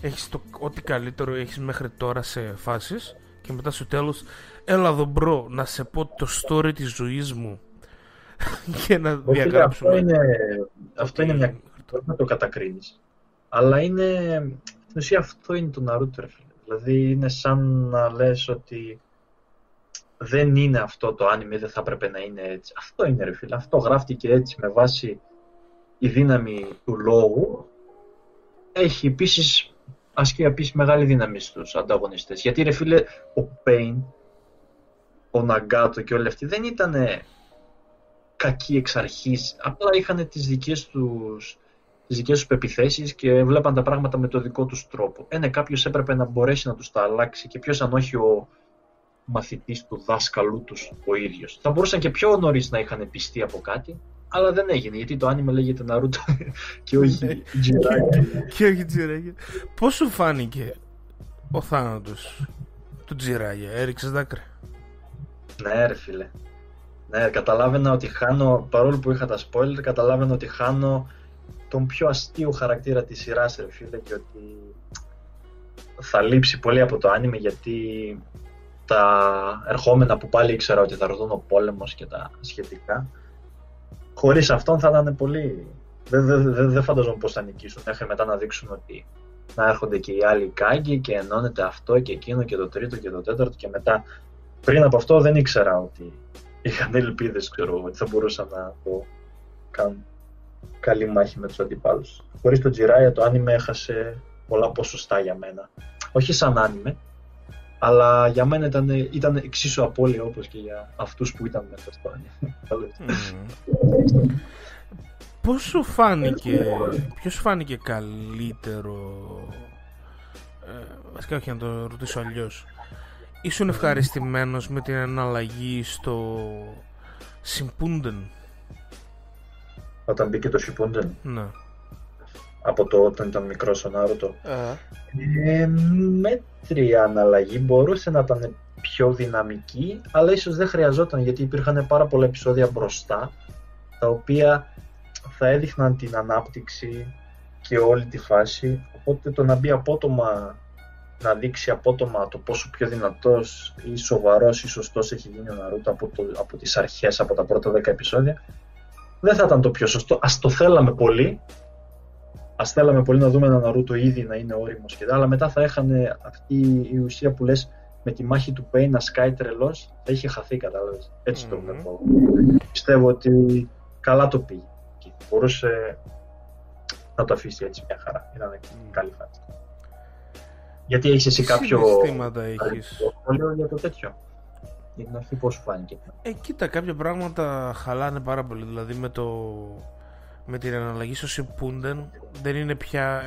έχεις ό,τι καλύτερο έχεις μέχρι τώρα σε φάσεις και μετά στο τέλος έλα εδώ μπρο να σε πω το story της ζωής μου και να διαγράψουμε.
Αυτό είναι μια... να το κατακρίνεις. Αλλά είναι... στην ουσία αυτό είναι το Naruto, ρε φίλε. Δηλαδή είναι σαν να λες ότι δεν είναι αυτό το anime, δεν θα έπρεπε να είναι έτσι. Αυτό είναι, ρε φίλε. Αυτό γράφτηκε έτσι με βάση η δύναμη του λόγου. Έχει επίσης ασκεί επίσης μεγάλη δύναμη στους ανταγωνιστές. Γιατί, ρε φίλε, ο Pain, ο Ναγκάτο και όλοι αυτοί δεν ήταν κακοί εξ αρχής. Απλά είχαν τις δικές τους πεπιθέσεις και βλέπαν τα πράγματα με το δικό τους τρόπο. Κάποιος έπρεπε να μπορέσει να τους τα αλλάξει και ποιος αν όχι ο μαθητής του δάσκαλου τους ο ίδιος. Θα μπορούσαν και πιο νωρίς να είχαν πιστεί από κάτι, αλλά δεν έγινε, γιατί το άνιμε λέγεται Naruto και όχι Jiraiya.
Και όχι Jiraiya. Πώς σου φάνηκε ο θάνατος του Jiraiya, έριξες δάκρυ?
Ναι, ρε φίλε. Ναι, καταλάβαινα ότι χάνω, παρόλο που είχα τα spoiler, καταλάβαινα ότι χάνω τον πιο αστείο χαρακτήρα της σειράς, ρε φίλε, και ότι θα λείψει πολύ από το άνιμε, γιατί τα ερχόμενα που πάλι ήξερα ότι θα έρθουν ο πόλεμος και τα σχετικά, χωρίς αυτόν θα ήταν πολύ... Δεν φανταζόμουν πώς θα νικήσουν, μέχρι μετά να δείξουν ότι να έρχονται και οι άλλοι Κάγκοι και ενώνεται αυτό και εκείνο και το τρίτο και το τέταρτο και μετά. Πριν από αυτό δεν ήξερα ότι είχαν ελπίδες, ξέρω, ότι θα μπορούσαν να το κάνουν καλή μάχη με τους αντιπάλους. Χωρίς τον Jiraiya το άνιμε έχασε πολλά ποσοστά για μένα. Όχι σαν άνιμε, αλλά για μένα ήταν εξίσου απώλεια όπως και για αυτούς που ήταν μέσα στο άνιμε.
Πώς σου φάνηκε, ποιος σου φάνηκε καλύτερο, βασικά όχι να το ρωτήσω αλλιώς, ήσουν ευχαριστημένος με την εναλλαγή στο Shippuden?
Όταν μπήκε το Shippuden?
Ναι.
Από το όταν ήταν μικρός ο Naruto. Μέτρια αναλλαγή, μπορούσε να ήταν πιο δυναμική, αλλά ίσως δεν χρειαζόταν, γιατί υπήρχαν πάρα πολλά επεισόδια μπροστά, τα οποία θα έδειχναν την ανάπτυξη και όλη τη φάση, οπότε το να μπει απότομα, να δείξει απότομα το πόσο πιο δυνατός ή σοβαρός ή σωστός έχει γίνει ο Naruto από τις αρχές, από τα πρώτα 10 επεισόδια, δεν θα ήταν το πιο σωστό. Ας θέλαμε πολύ να δούμε έναν Naruto ήδη να είναι όριμος και αλλά μετά θα έχανε αυτή η ουσία που λες με τη μάχη του Pain να σκάει τρελός, θα είχε χαθεί, κατάλαβες. Έτσι το βλέπω. Πιστεύω ότι καλά το πήγε και μπορούσε να το αφήσει έτσι μια χαρά. Ήταν καλή φάση. Γιατί έχεις εσύ κάποιο σχόλιο για το τέτοιο? Για την αρχή πώς σου φάνηκε?
Κοίτα, κάποια πράγματα χαλάνε πάρα πολύ. Δηλαδή με την αναλλαγή στο Shippuden δεν είναι πια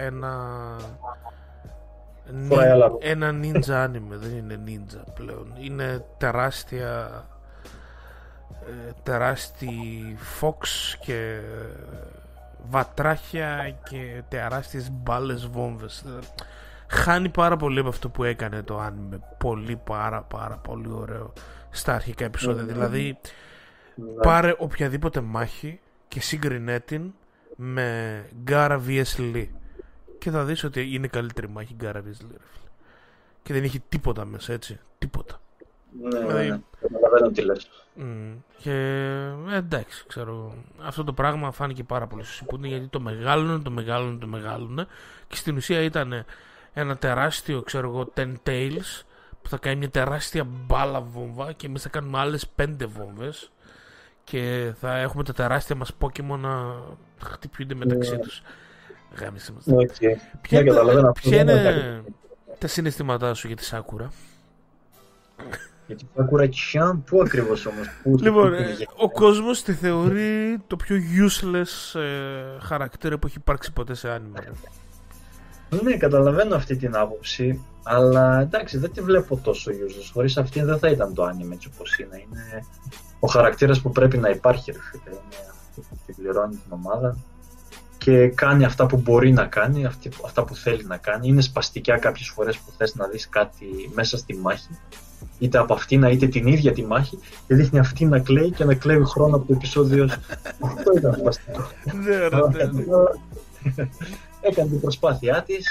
ένα ninja anime, δεν είναι ninja πλέον. Είναι τεράστιοι fox και βατράχια και τεράστιες μπάλες βόμβες. Χάνει πάρα πολύ από αυτό που έκανε το anime. Πολύ, πάρα πολύ ωραίο στα αρχικά επεισόδια. Δηλαδή πάρε οποιαδήποτε μάχη και σύγκρινέ την με Gaara vs Lee και θα δεις ότι είναι η καλύτερη μάχη Gaara vs Lee, και δεν έχει τίποτα μέσα, έτσι, τίποτα.
Ναι, καταλαβαίνω τι λες.
Και εντάξει, ξέρω, αυτό το πράγμα φάνηκε πάρα πολύ στο Shippuden, γιατί το μεγάλωνε και στην ουσία ήταν ένα τεράστιο, ξέρω εγώ, Ten Tails που θα κάνει μια τεράστια μπάλα βόμβα και εμείς θα κάνουμε άλλες 5 βόμβες και θα έχουμε τα τεράστια μας Pokemon να χτυπιούνται μεταξύ τους. Γάμισε μας. Ποια είναι τα συναισθήματά σου για τη Σάκουρα?
Για τη Σάκουρα Chan, πού ακριβώς όμως?
Λοιπόν, ο κόσμος τη θεωρεί το πιο useless χαρακτήρα που έχει υπάρξει ποτέ σε άνιμε.
Ναι, καταλαβαίνω αυτή την άποψη, αλλά εντάξει, δεν τη βλέπω τόσο useless. Χωρίς αυτή δεν θα ήταν το άνιμε έτσι όπως είναι. Είναι ο χαρακτήρας που πρέπει να υπάρχει, ρε φίλε. Είναι αυτή που συμπληρώνει την ομάδα και κάνει αυτά που μπορεί να κάνει, αυτά που θέλει να κάνει. Είναι σπαστικά κάποιες φορές που θες να δεις κάτι μέσα στη μάχη, είτε από αυτήν είτε την ίδια τη μάχη, και δείχνει αυτή να κλαίει και να κλαίει χρόνο από το επεισόδιο. Αυτό ήταν σπαστικό. Έκανε την προσπάθειά της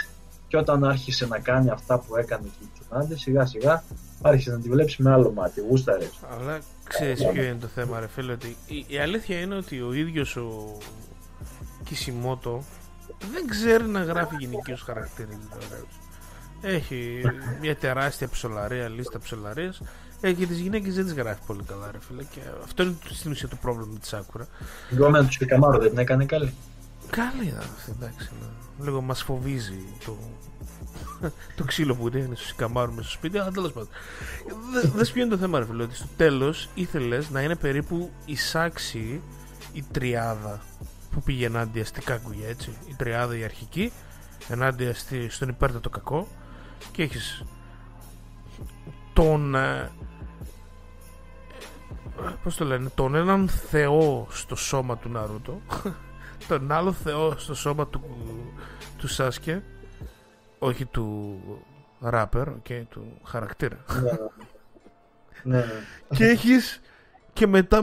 Και όταν άρχισε να κάνει αυτά που έκανε και η Τσουνάντε, σιγά σιγά άρχισε να τη βλέπει με άλλο μάτι. Γούσταρε.
Αλλά ξέρεις ποιο είναι το θέμα, ρε φίλε, ότι η αλήθεια είναι ότι ο ίδιος ο Κισιμότο δεν ξέρει να γράφει γυναικείους χαρακτήρες. Έχει μια τεράστια ψολαρία, λίστα ψολαρίας, και τις γυναίκες δεν τις γράφει πολύ καλά, ρε φίλε, και αυτό είναι στην ουσία το πρόβλημα με τη Σάκουρα.
Η γκόμενα του Σικαμάρου δεν την έκανε καλή.
Καλή ήταν αυτή, εντάξει, λίγο μας φοβίζει το ξύλο που είναι στο Σικαμάρου μέσα στο σπίτι, αλλά τέλος πάντων. Δεν ποιο είναι το θέμα, ρε φίλε, ότι στο τέλος ήθελες να είναι περίπου η Σάξη, η τριάδα που πήγε ενάντια στη Κάκουγια, έτσι. Η τριάδα η αρχική, ενάντια στον υπέρτατο κακό, και έχεις τον πώς το λένε, τον έναν θεό στο σώμα του Ναρούτο, τον άλλο θεό στο σώμα του Σάσκε, όχι του ράπερ, του χαρακτήρα.
Ναι.
Και έχεις και μετά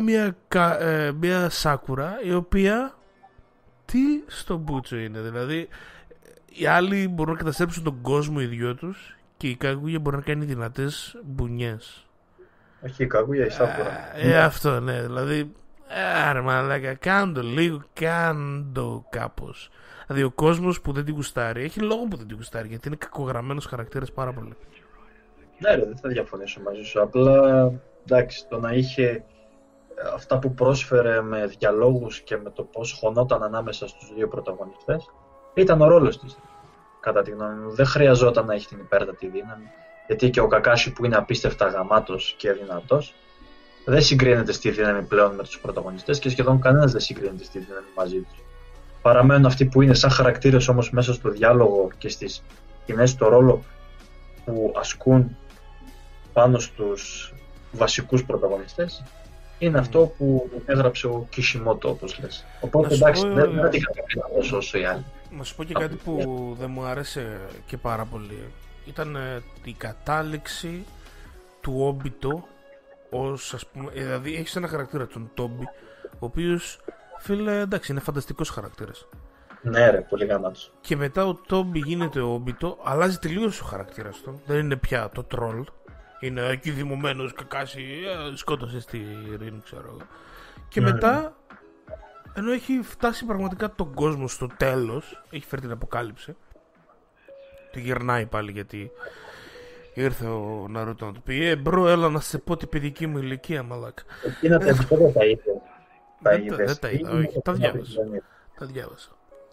μια Σάκουρα η οποία τι στο μπούτσο είναι, δηλαδή οι άλλοι μπορούν να καταστρέψουν τον κόσμο οι δυο τους και η Κάκουγια μπορεί να κάνει δυνατές μπουνιές.
Όχι η Κάκουγια, η Σάκουρα.
Αυτό, ναι, δηλαδή άρα μαλάκα, κάντο λίγο, κάντο κάπως. Δηλαδή ο κόσμος που δεν την γουστάρει έχει λόγο που δεν την γουστάρει, γιατί είναι κακογραμμένος χαρακτήρας πάρα πολύ.
Ναι, ρε, δεν θα διαφωνήσω μαζί σου. Απλά εντάξει, το να είχε αυτά που πρόσφερε με διαλόγους και με το πώς χωνόταν ανάμεσα στους δύο πρωταγωνιστές, ήταν ο ρόλος της. Κατά τη γνώμη μου, δεν χρειαζόταν να έχει την υπέρτατη δύναμη, γιατί και ο Κακάσι που είναι απίστευτα γαμάτος και δυνατός, δεν συγκρίνεται στη δύναμη πλέον με τους πρωταγωνιστές και σχεδόν κανένας δεν συγκρίνεται στη δύναμη μαζί τους. Παραμένουν αυτοί που είναι σαν χαρακτήρες όμως μέσα στο διάλογο και στις σκηνές το ρόλο που ασκούν πάνω στους βασικούς πρωταγωνιστές, είναι αυτό που έγραψε ο Κισιμότο, όπως λες. Οπότε εντάξει, δεν την καταλαβαίνω όσο οι άλλοι.
Να σου πω και κάτι που δεν μου άρεσε και πάρα πολύ. Ήταν η κατάληξη του Όμπιτο ως, ας πούμε, δηλαδή έχεις ένα χαρακτήρα, τον Τόμπι, ο οποίος, φίλε, εντάξει, είναι φανταστικός χαρακτήρας.
Ναι ρε, πολύ γαμάτος.
Και μετά ο Τόμπι γίνεται ο Όμπιτο, αλλάζει τελείως ο χαρακτήρας του. Δεν είναι πια το τρόλ. Είναι εκεί δημωμένος, Κακάσι, σκότωσε στη ειρήνη, ξέρω εγώ. Και μετά, ενώ έχει φτάσει πραγματικά τον κόσμο στο τέλος, έχει φέρει την αποκάλυψη, το γυρνάει πάλι γιατί ήρθε ο Ναρούτο να του πει μπρο, έλα να σε πω την παιδική μου ηλικία, μαλάκα.
Εκείνα τα επεισόδια τα είδε.
Δεν τα είδα, όχι, τα διάβασα.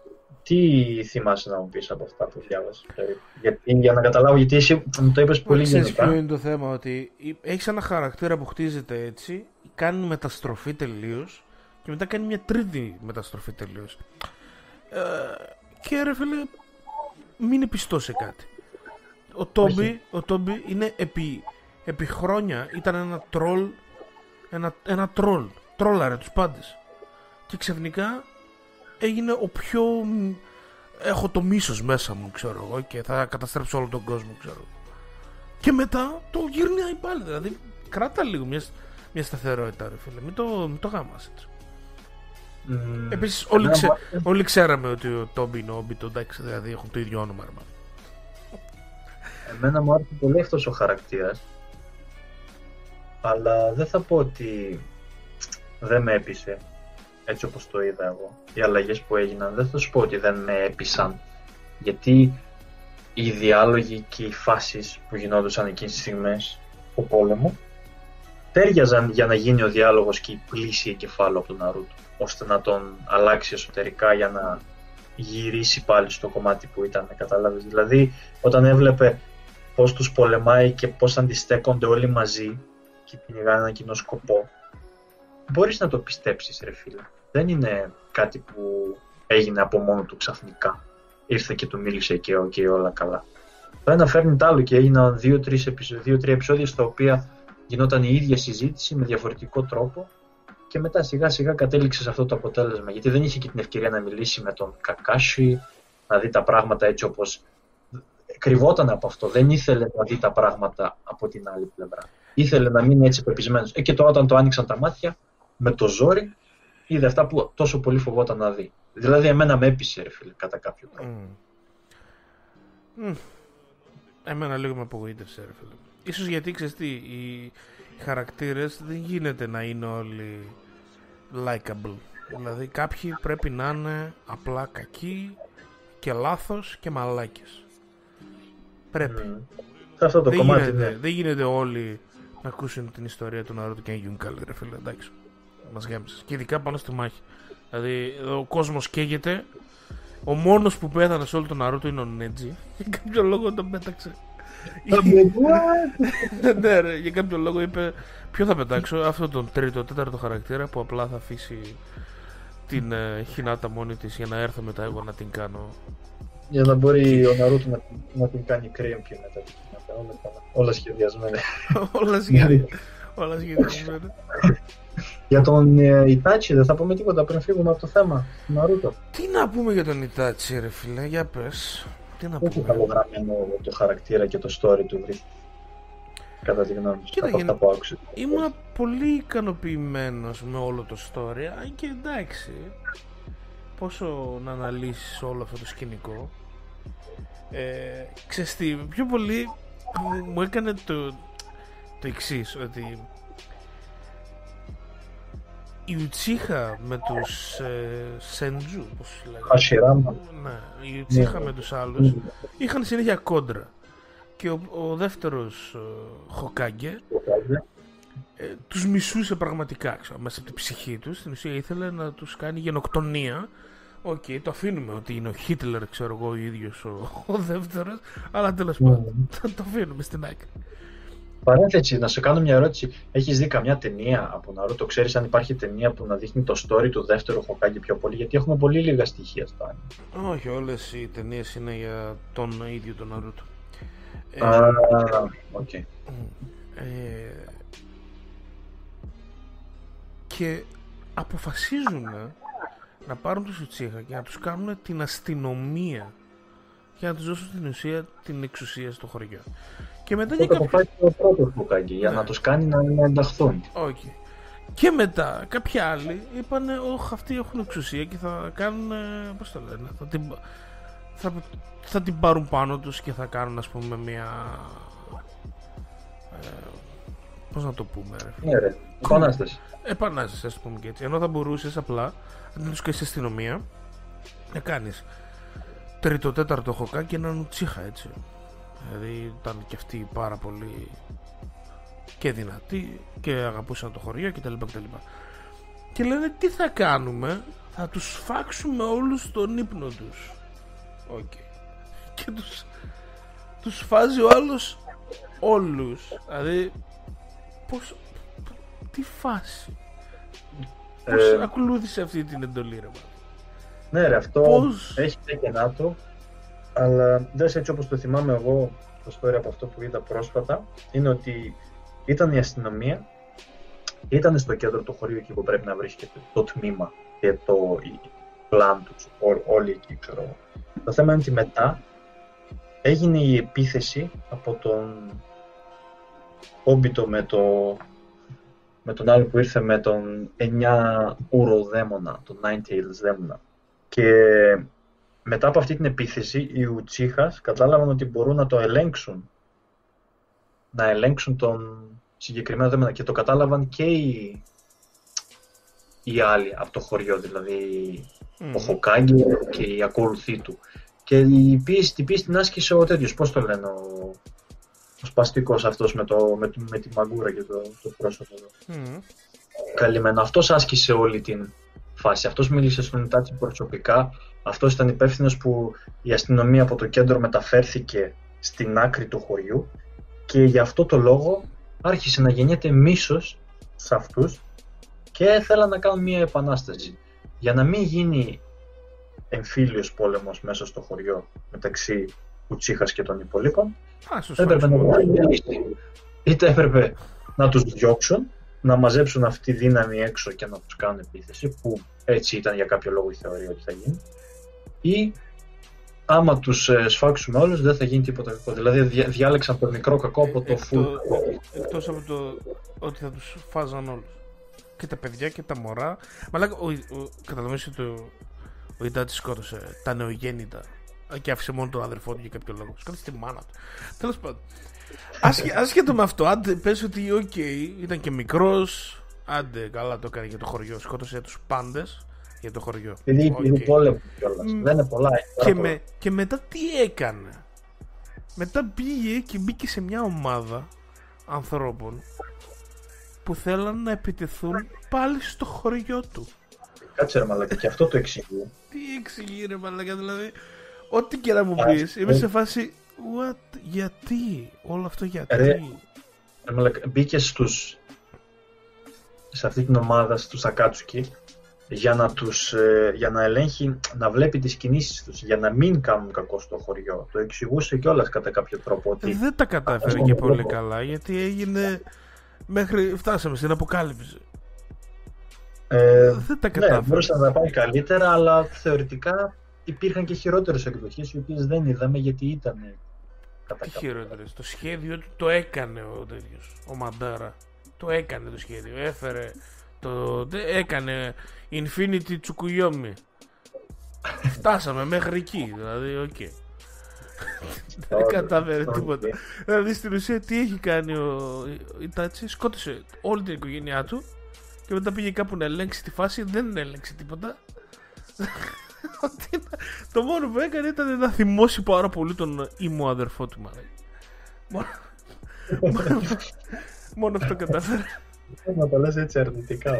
Τι θυμάσαι να μου πεις από αυτά που διάβασες, για να καταλάβω, γιατί εσύ μου το είπες πολύ γενικά.
Ποιο είναι το θέμα, ότι έχεις ένα χαρακτήρα που χτίζεται έτσι, κάνει μεταστροφή τελείως και μετά κάνει μια τρίτη μεταστροφή τελείως. Και ρε φίλε, μείνει πιστός σε κάτι. Ο Τόμπι είναι επί χρόνια ήταν ένα τρόλ, ένα τρόλ, τρόλαρε τους πάντες. Και ξαφνικά έγινε ο πιο... έχω το μίσος μέσα μου, ξέρω εγώ, και θα καταστρέψω όλο τον κόσμο, ξέρω. Και μετά το γυρνάει πάλι, δηλαδή κράτα λίγο μια σταθερότητα, ρε φίλε, μην το γάμας έτσι. Επίσης όλοι ξέραμε ότι ο Τόμπι είναι ο Όμπιτο, εντάξει, δηλαδή έχουν το ίδιο όνομα, ρε.
Εμένα μου άρεσε πολύ αυτός ο χαρακτήρας, αλλά δεν θα πω ότι δεν με έπεισε έτσι όπως το είδα εγώ. Οι αλλαγές που έγιναν δεν θα σου πω ότι δεν με έπεισαν, γιατί οι διάλογοι και οι φάσεις που γινόντουσαν εκείνες τις στιγμές του πόλεμου τέριαζαν για να γίνει ο διάλογος και η πλήση εγκεφάλου από τον Ναρούτο, ώστε να τον αλλάξει εσωτερικά για να γυρίσει πάλι στο κομμάτι που ήταν, καταλάβεις. Δηλαδή όταν έβλεπε πώς τους πολεμάει και πώς αντιστέκονται όλοι μαζί και κυνηγάνε έναν κοινό σκοπό, μπορείς να το πιστέψεις, ρε φίλε. Δεν είναι κάτι που έγινε από μόνο του ξαφνικά. Ήρθε και του μίλησε και όλα καλά. Το ένα φέρνει το άλλο και έγιναν 2-3 επεισόδια στα οποία γινόταν η ίδια συζήτηση με διαφορετικό τρόπο και μετά σιγά σιγά κατέληξε σε αυτό το αποτέλεσμα. Γιατί δεν είχε και την ευκαιρία να μιλήσει με τον Κακάσι, να δει τα πράγματα έτσι όπως κρυβόταν από αυτό. Δεν ήθελε να δει τα πράγματα από την άλλη πλευρά. Ήθελε να μείνει έτσι πεπισμένος. Και τώρα όταν το άνοιξαν τα μάτια, με το ζόρι, είδε αυτά που τόσο πολύ φοβόταν να δει. Δηλαδή εμένα με έπεισε, ρε φίλε, κατά κάποιο τρόπο.
Εμένα λίγο με απογοήτευσε, ρε φίλε. Ίσως γιατί, ξέρεις τι, οι χαρακτήρες δεν γίνεται να είναι όλοι likeable. Δηλαδή κάποιοι πρέπει να είναι απλά κακοί και λάθος και μαλάκες. Πρέπει.
Σε αυτό το
Δεν
κομμάτι,
γίνεται,
ναι.
δεν γίνεται όλοι να ακούσουν την ιστορία του Ναρούτο και να γίνουν καλοί, ρε φίλε. Εντάξει, μας γέμισες. Και ειδικά πάνω στη μάχη. Δηλαδή ο κόσμος καίγεται. Ο μόνος που πέθανε σε όλο τον Ναρούτο είναι ο Νέτζι. Για κάποιο λόγο τον πέταξε. Ναι, ρε, για κάποιο λόγο είπε: ποιο θα πετάξω, αυτόν τον τρίτο, τέταρτο χαρακτήρα που απλά θα αφήσει την Χινάτα μόνη της για να έρθω μετά εγώ να την κάνω.
Για να μπορεί ο Ναρούτο να την κάνει κρέμπι μετά. Όλα σχεδιασμένα.
Όλα σχεδιασμένα.
Για τον Ιτάτσι δεν θα πούμε τίποτα πριν φύγουμε από το θέμα του Ναρούτο.
Τι να πούμε για τον Ιτάτσι, ρε φίλε, για πες. Τι να
Όχι
πούμε.
καλογραμμένο το χαρακτήρα και το story του βρει. Κατά τη γνώμη σου, από αυτά που άκουσα.
Ήμουν πολύ ικανοποιημένος με όλο το story και εντάξει, πόσο να αναλύσεις όλο αυτό το σκηνικό. Ξέρεις τι, πιο πολύ μου έκανε το εξής, ότι η Ουτσίχα με τους Σεντζού, πώς λέγανε,
Ασιράμα.
ναι, η Ουτσίχα με τους άλλους είχαν συνέχεια κόντρα. Και ο δεύτερος Χοκάγκε τους μισούσε πραγματικά, ξέρω, μέσα από την ψυχή τους. Στην ουσία ήθελε να τους κάνει γενοκτονία. Οκ, το αφήνουμε ότι είναι ο Χίτλερ, ξέρω εγώ, ο ίδιος ο δεύτερος. Αλλά τέλος πάντων, το αφήνουμε στην άκρη.
Παρένθεση, να σε κάνω μια ερώτηση. Έχεις δει καμιά ταινία από Ναρούτο? Ξέρεις αν υπάρχει ταινία που να δείχνει το story του δεύτερου Χοκάγκε πιο πολύ? Γιατί έχουμε πολύ λίγα στοιχεία στα.
Όχι, όλες οι ταινίες είναι για τον ίδιο τον Ναρούτο.
Οκ.
Και αποφασίζουν να πάρουν τους Ουτσίχα και να τους κάνουν την αστυνομία για να τους δώσουν στην ουσία την εξουσία στο χωριό. Και μετά για
κάποιο... το πρώτο Χοκάγκε, για να τους κάνει να ενταχθούν.
Okay. Και μετά κάποιοι άλλοι είπανε όχι, αυτοί έχουν εξουσία και θα κάνουν, πώς το λένε, θα την πάρουν πάνω τους και θα κάνουν, ας πούμε, μια πώς να το πούμε, ρε.
Ναι, ρε, επανάσταση.
Επανάσταση, ας το πούμε και έτσι. Ενώ θα μπορούσες απλά να τους κάνεις αστυνομία, να κάνεις τρίτο, τέταρτο Χοκάγκε και έναν Ουτσίχα, έτσι. Δηλαδή ήταν και αυτοί πάρα πολύ και δυνατοί και αγαπούσαν το χωριό κτλ. Και λένε τι θα κάνουμε, θα τους φάξουμε όλους στον ύπνο τους. Και τους φάζει ο άλλος όλους. Δηλαδή πώς, τι φάση, πώς ακολούθησε αυτή την εντολή, ρε.
Ναι, ρε, αυτό έχει τα κενά του, αλλά δες, έτσι όπως το θυμάμαι εγώ το story από αυτό που είδα πρόσφατα, είναι ότι ήταν η αστυνομία, ήταν στο κέντρο του χωρίου εκεί που πρέπει να βρίσκεται το τμήμα και το πλάν τους, όλοι εκεί, ξέρω. Το θέμα είναι ότι μετά έγινε η επίθεση από τον Όμπιτο με τον άλλο που ήρθε με τον 9 ούρο δαίμονα, τον Nine Tails δαίμονα. Και μετά από αυτή την επίθεση οι Ουτσίχας κατάλαβαν ότι μπορούν να το ελέγξουν. Να ελέγξουν τον συγκεκριμένο δαίμονα και το κατάλαβαν και οι άλλοι από το χωριό, δηλαδή ο Χοκάγκε και οι ακολουθοί του. Και την πίεση την άσκησε ο τέτοιος, πώς το λένε, ο σπαστικός αυτός με τη μαγκούρα και το πρόσωπο. Καλυμμένο. Αυτός άσκησε όλη την φάση. Αυτός μίλησε στον Ιτάτσι προσωπικά. Αυτός ήταν υπεύθυνος που η αστυνομία από το κέντρο μεταφέρθηκε στην άκρη του χωριού και γι' αυτό το λόγο άρχισε να γεννιέται μίσος σε αυτούς και θέλαν να κάνουν μια επανάσταση. Για να μην γίνει εμφύλιος πόλεμος μέσα στο χωριό μεταξύ Ουτσίχας και των υπολείπων, έπρεπε να βγάλουν μια λύση. Είτε έπρεπε να τους διώξουν, να μαζέψουν αυτή τη δύναμη έξω και να τους κάνουν επίθεση, που έτσι ήταν για κάποιο λόγο η θεωρία ότι θα γίνει, ή άμα τους σφάξουμε όλους δεν θα γίνει τίποτα κακό. Δηλαδή διάλεξαν το μικρό κακό από το full κακό.
Εκτός από το ότι θα τους φάζαν όλους. Και τα παιδιά και τα μωρά. Μαλάκα, καταλαβαίνεις ότι ο Ιτάτσι σκότωσε τα νεογέννητα και άφησε μόνο τον αδερφό του για κάποιο λόγο. Σκότωσε τη μάνα του. Τέλος πάντων. Ασχέτω με αυτό, άντε πες ότι ήταν και μικρός. Άντε, καλά το έκανε για το χωριό. Σκότωσε τους πάντες για το χωριό.
Είναι πόλεμο κιόλας. Δεν είναι πολλά.
Και μετά τι έκανε? Μετά πήγε και μπήκε σε μια ομάδα ανθρώπων που θέλαν να επιτεθούν πάλι στο χωριό του.
Κάτσε ρε μαλάκα, και αυτό το εξηγεί.
Τι εξηγεί ρε μαλάκα, δηλαδή? Ό,τι και να μου πεις, είμαι σε φάση what, γιατί, όλο αυτό γιατί?
Ρε μαλάκα, μπήκε σε αυτή την ομάδα, στους Ακάτσουκι, για να ελέγχει, να βλέπει τις κινήσεις τους, για να μην κάνουν κακό στο χωριό. Το εξηγούσε κιόλας κατά κάποιο τρόπο ότι...
Δεν τα κατάφερε και πολύ καλά, γιατί έγινε φτάσαμε στην αποκάλυψη. Δεν τα κατάφερε.
Ναι, μπορούσε να τα πάει καλύτερα, αλλά θεωρητικά υπήρχαν και χειρότερες εκδοχές, οι οποίες δεν είδαμε γιατί ήταν κατά κάποιο.
Χειρότερες. Το σχέδιο του το έκανε ο τέτοιος, ο Μαντάρα. Το έκανε το σχέδιο, έφερε έκανε Infinity Tsukuyomi. Φτάσαμε μέχρι εκεί, δηλαδή, οκ. Δεν κατάφερε τίποτα. Δηλαδή στην ουσία τι έχει κάνει ο Ιτάτσι? Σκότωσε όλη την οικογένειά του και μετά πήγε κάπου να ελέγξει τη φάση. Δεν έλέγξε τίποτα. Το μόνο που έκανε ήταν να θυμώσει πάρα πολύ τον ήμου αδερφό του. Μόνο αυτό κατάφερε.
Να το λες έτσι αρνητικά.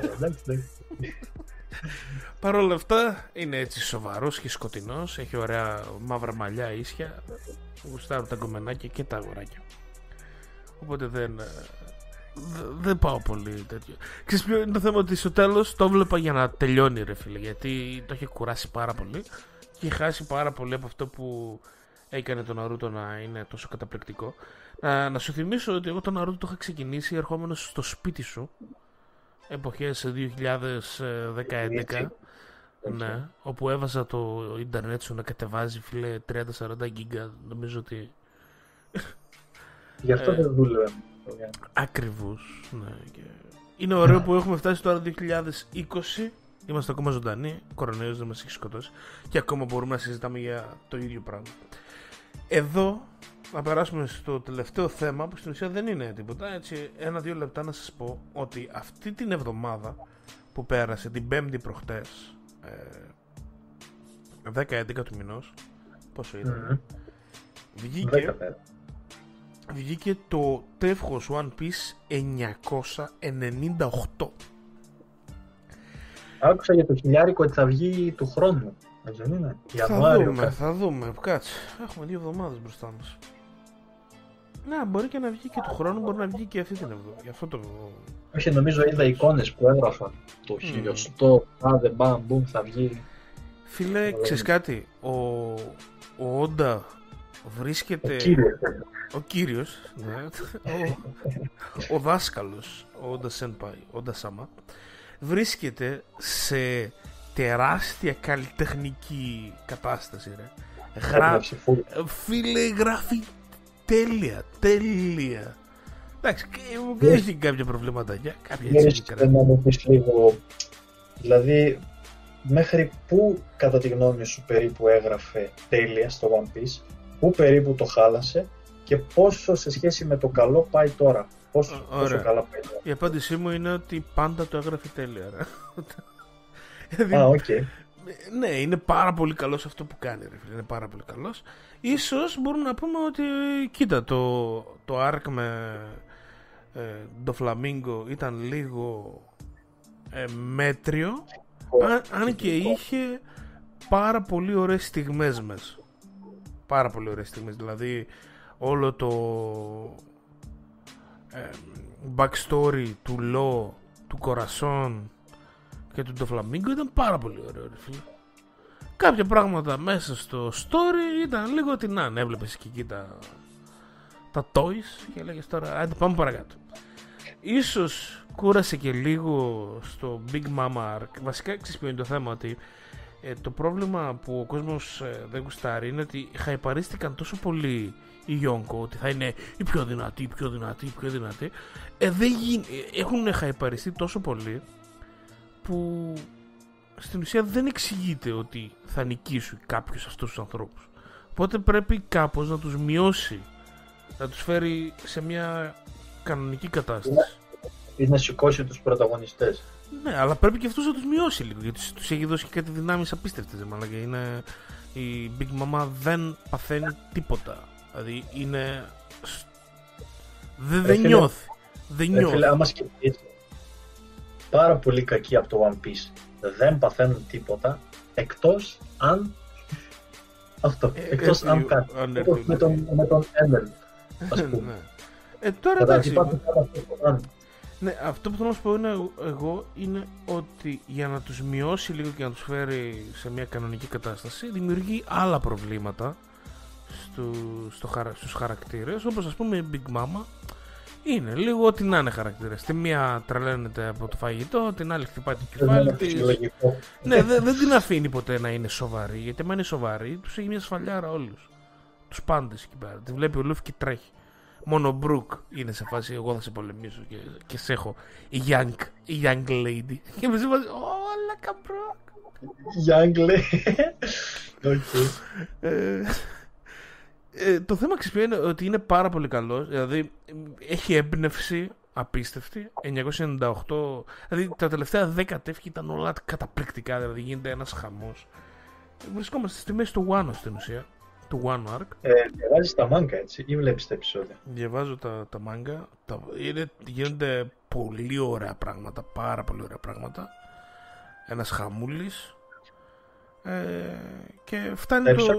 Παρ' όλα αυτά είναι έτσι σοβαρός και σκοτεινός. Έχει ωραία μαύρα μαλλιά, ίσια. Γουστάρουν τα γκομενάκια και τα αγοράκια. Οπότε δεν πάω πολύ τέτοιο. Ξέρεις ποιο είναι το θέμα? Ότι στο τέλος το βλέπα για να τελειώνει ρε φίλε. Γιατί το είχε κουράσει πάρα πολύ και είχε χάσει πάρα πολύ από αυτό που έκανε το Ναρούτο να είναι τόσο καταπληκτικό. Να σου θυμίσω ότι εγώ το Ναρούτο το είχα ξεκινήσει ερχόμενος στο σπίτι σου εποχές 2010-2011, ναι, όπου έβαζα το ίντερνετ σου να κατεβάζει φίλε 30-40 γίγκα. Νομίζω ότι
γι' αυτό δεν δούλευε.
Ακριβώς, ναι. Και είναι ωραίο που έχουμε φτάσει τώρα 2020. Είμαστε ακόμα ζωντανοί. Ο κορονοϊός δεν μας έχει σκοτώσει και ακόμα μπορούμε να συζητάμε για το ίδιο πράγμα. Εδώ να περάσουμε στο τελευταίο θέμα, που στην ουσία δεν είναι τίποτα. Έτσι, 1-2 λεπτά να σας πω ότι αυτή την εβδομάδα που πέρασε, την Πέμπτη προχτές, 10-11 του μηνός, πόσο ήταν, βγήκε το τεύχος One Piece 998.
Άκουσα για το χιλιάρικο ότι θα βγει του χρόνου. Δεν είναι?
Θα δούμε. Κάτσε. Έχουμε 2 εβδομάδες μπροστά μας. Να, μπορεί και να βγει και του χρόνου, μπορεί να βγει και αυτή την εβδομάδα.
Όχι, νομίζω είδα εικόνες που έγραφαν. Το 1000, τάδε, μπαμ, μπουμ, θα βγει.
Φίλε, ξέρεις κάτι? Ο Όντα βρίσκεται... Ο κύριος, ναι. Ο δάσκαλος, ο Όντα Σένπαϊ, Όντα Σάμα, βρίσκεται σε τεράστια καλλιτεχνική κατάσταση, ρε. Φίλε, γράφει τέλεια. Εντάξει, έχει κάποια προβληματάκια.
Να μου πεις λίγο, δηλαδή, μέχρι πού κατά τη γνώμη σου περίπου έγραφε τέλεια στο One Piece, πού περίπου το χάλασε και πόσο σε σχέση με το καλό πάει τώρα? Πόσο καλά πάει τώρα?
Η απάντησή μου είναι ότι πάντα το έγραφε τέλεια, ρε.
Okay.
Ναι, είναι πάρα πολύ καλός αυτό που κάνει, ρε φίλε. Είναι πάρα πολύ καλός. Ίσως μπορούμε να πούμε ότι κοίτα, το arc με το Φλαμίγκο ήταν λίγο μέτριο, αν και είχε πάρα πολύ ωραίες στιγμές μέσα. Πάρα πολύ ωραίες στιγμές. Δηλαδή όλο το backstory του Λό, του Κορασόν και του Ντοφλαμίγκο ήταν πάρα πολύ ωραίο, ρε φίλε. Κάποια πράγματα μέσα στο story ήταν λίγο ότι να, έβλεπες και εκεί τα toys και έλεγες τώρα, άντε πάμε παρακάτω. Ίσως κούρασε και λίγο στο Big Mama Arc. Βασικά ξέρεις ποιο είναι το θέμα? Ότι το πρόβλημα που ο κόσμος δεν γουστάρει είναι ότι χαϊπαρίστηκαν τόσο πολύ η Yonko ότι θα είναι η πιο δυνατή. Έχουν χαϊπαριστεί τόσο πολύ που στην ουσία δεν εξηγείται ότι θα νικήσει κάποιος αυτούς τους ανθρώπους. Οπότε πρέπει κάπως να τους μειώσει, να τους φέρει σε μια κανονική κατάσταση.
Ή να σηκώσει τους πρωταγωνιστές.
Ναι, αλλά πρέπει και αυτούς να τους μειώσει λίγο, γιατί τους έχει δώσει και κάτι δυνάμεις απίστευτες. Είναι... Η Big Mama δεν παθαίνει τίποτα. Δηλαδή είναι... Δεν νιώθει. Δεν νιώθει.
Φίλε, άμα σκεφτείς, πάρα πολύ κακοί από το One Piece δεν παθαίνουν τίποτα, εκτός αν... εκτός αν κάτι. Με τον Έμελ, ας πούμε.
Τώρα εντάξει. Ναι, αυτό που θέλω να σου πω είναι ότι για να τους μειώσει λίγο και να τους φέρει σε μια κανονική κατάσταση, δημιουργεί άλλα προβλήματα στους χαρακτήρες, όπως ας πούμε η Big Mama είναι λίγο ό,τι να είναι χαρακτήρες. Τη μία τρελαίνεται από το φαγητό, την άλλη χτυπάει το κεφάλι της. Ναι, δεν την αφήνει ποτέ να είναι σοβαρή, γιατί άμα είναι σοβαρή τους έχει μια σφαλιάρα όλους. Τους πάντες εκεί πέρα. Τη βλέπει ο Λούφι και τρέχει. Μόνο ο Μπρουκ είναι σε φάση εγώ θα σε πολεμήσω και σε έχω η young lady. Και με σε φάση όλα καμπρό.
Young lady.
Το θέμα ξέρεις είναι ότι είναι πάρα πολύ καλός. Δηλαδή έχει έμπνευση απίστευτη. 1998. Δηλαδή τα τελευταία 10 τεύχη ήταν όλα καταπληκτικά. Δηλαδή γίνεται ένας χαμός. Βρισκόμαστε στη μέση του Wano στην ουσία. Του One Arc.
Διαβάζεις τα μάγκα έτσι ή βλέπεις τα επεισόδια?
Διαβάζω τα μάγκα. Γίνονται πολύ ωραία πράγματα. Πάρα πολύ ωραία πράγματα. Ένας χαμούλης. Και φτάνει το...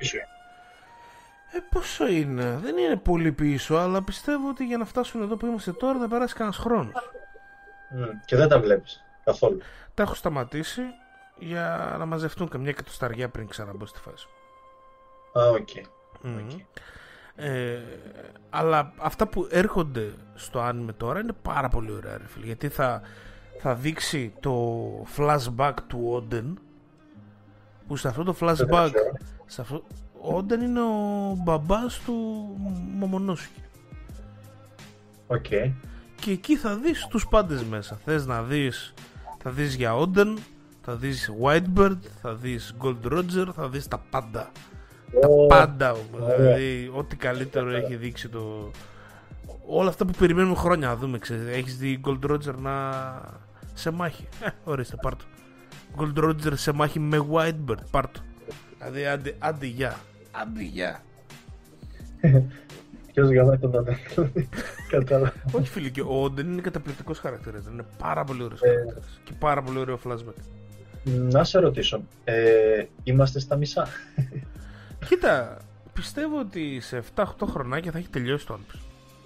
Πόσο είναι? Δεν είναι πολύ πίσω, αλλά πιστεύω ότι για να φτάσουν εδώ που είμαστε τώρα θα περάσει κανένας χρόνος.
Και δεν τα βλέπεις καθόλου?
Τα έχω σταματήσει για να μαζευτούν καμιά εκατοσταριά πριν ξαναμπω στη φάση.
Οκ.
Αλλά αυτά που έρχονται στο anime τώρα είναι πάρα πολύ ωραία, ρε φίλε, γιατί θα δείξει το flashback του Oden, που σε αυτό το flashback ο Oden είναι ο μπαμπάς του Momonosuke. Και εκεί θα δεις τους πάντες μέσα. Θες να δεις, θα δεις για Oden, θα δεις Whitebird, θα δεις Gold Roger, θα δεις τα πάντα. Τα πάντα, δηλαδή ό,τι καλύτερο έχει δείξει όλα αυτά που περιμένουμε χρόνια να δούμε, ξέρεις. Έχεις δει Gold Roger σε μάχη? Ορίστε, πάρ' το. Gold Roger σε μάχη με Whitebird, πάρ' το. Δηλαδή άντε γεια.
Ποιος γαμάει τον αδέρφο? Κατάλαβα.
Όχι φίλε, και ο Oden είναι καταπληκτικός χαρακτήρας. Είναι πάρα πολύ ωραίος χαρακτήρας. Και πάρα πολύ ωραίο flashback.
Να σε ρωτήσω, είμαστε στα μισά?
Κοίτα, πιστεύω ότι σε 7-8 χρονάκια θα έχει τελειώσει το One Piece.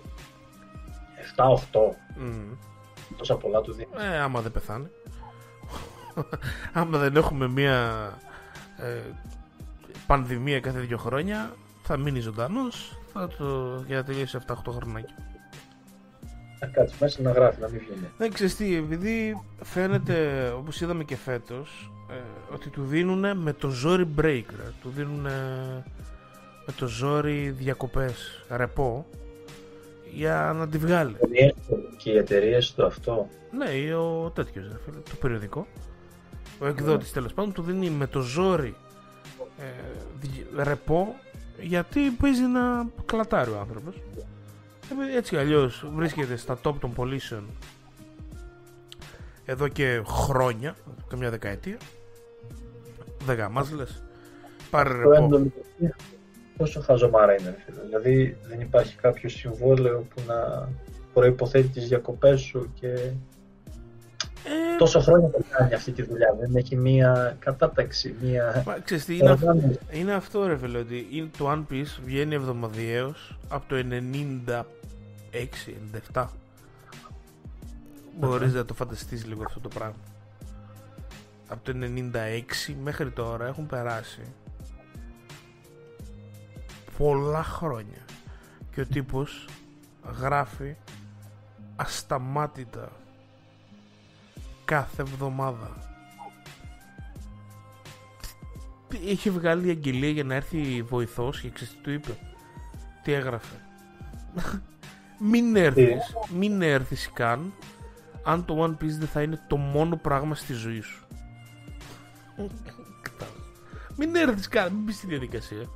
7-8? Τόσα πολλά του δίνει?
Άμα δεν πεθάνει. Άμα δεν έχουμε μια πανδημία κάθε 2 χρόνια, θα μείνει ζωντανός για να τελειώσει 7-8 χρονάκια.
Να κάτσει μέσα να γράφει, να μην βγαίνει.
Δεν ξέρεις τι, επειδή φαίνεται, όπως είδαμε και φέτος, ότι του δίνουν με το ζόρι break, του δίνουν με το ζόρι διακοπές, ρεπό, για να τη βγάλει.
Και οι εταιρείες του αυτό?
Ναι, ο τέτοιος, το περιοδικό. Ο εκδότης τέλος πάντων του δίνει με το ζόρι ρεπό, γιατί παίζει να κλατάρει ο άνθρωπος. Έτσι αλλιώς βρίσκεται στα top των πωλήσεων εδώ και χρόνια, καμιά δεκαετία. Δεν γαμάς λες? Πάρε ρεπό.
Πόσο χαζομάρα είναι, φίλε? Δηλαδή δεν υπάρχει κάποιο συμβόλαιο που να προϋποθέτει τις διακοπές σου και τόσο χρόνια που κάνει αυτή τη δουλειά? Δεν έχει μία κατάταξη, μία...
Ξέρεις τι, είναι αυτό ρε φίλε, ότι το One Piece βγαίνει εβδομαδιαίως από το 96-97. Μπορείς να το φανταστείς λίγο αυτό το πράγμα? Από το 96 μέχρι τώρα έχουν περάσει πολλά χρόνια και ο τύπος γράφει ασταμάτητα κάθε εβδομάδα. Είχε βγάλει αγγελία για να έρθει βοηθός και ξέρεις τι του είπε? Τι έγραφε? Μην έρθεις καν αν το One Piece δεν θα είναι το μόνο πράγμα στη ζωή σου. Μην έρθεις καν, μην μπεις στη διαδικασία.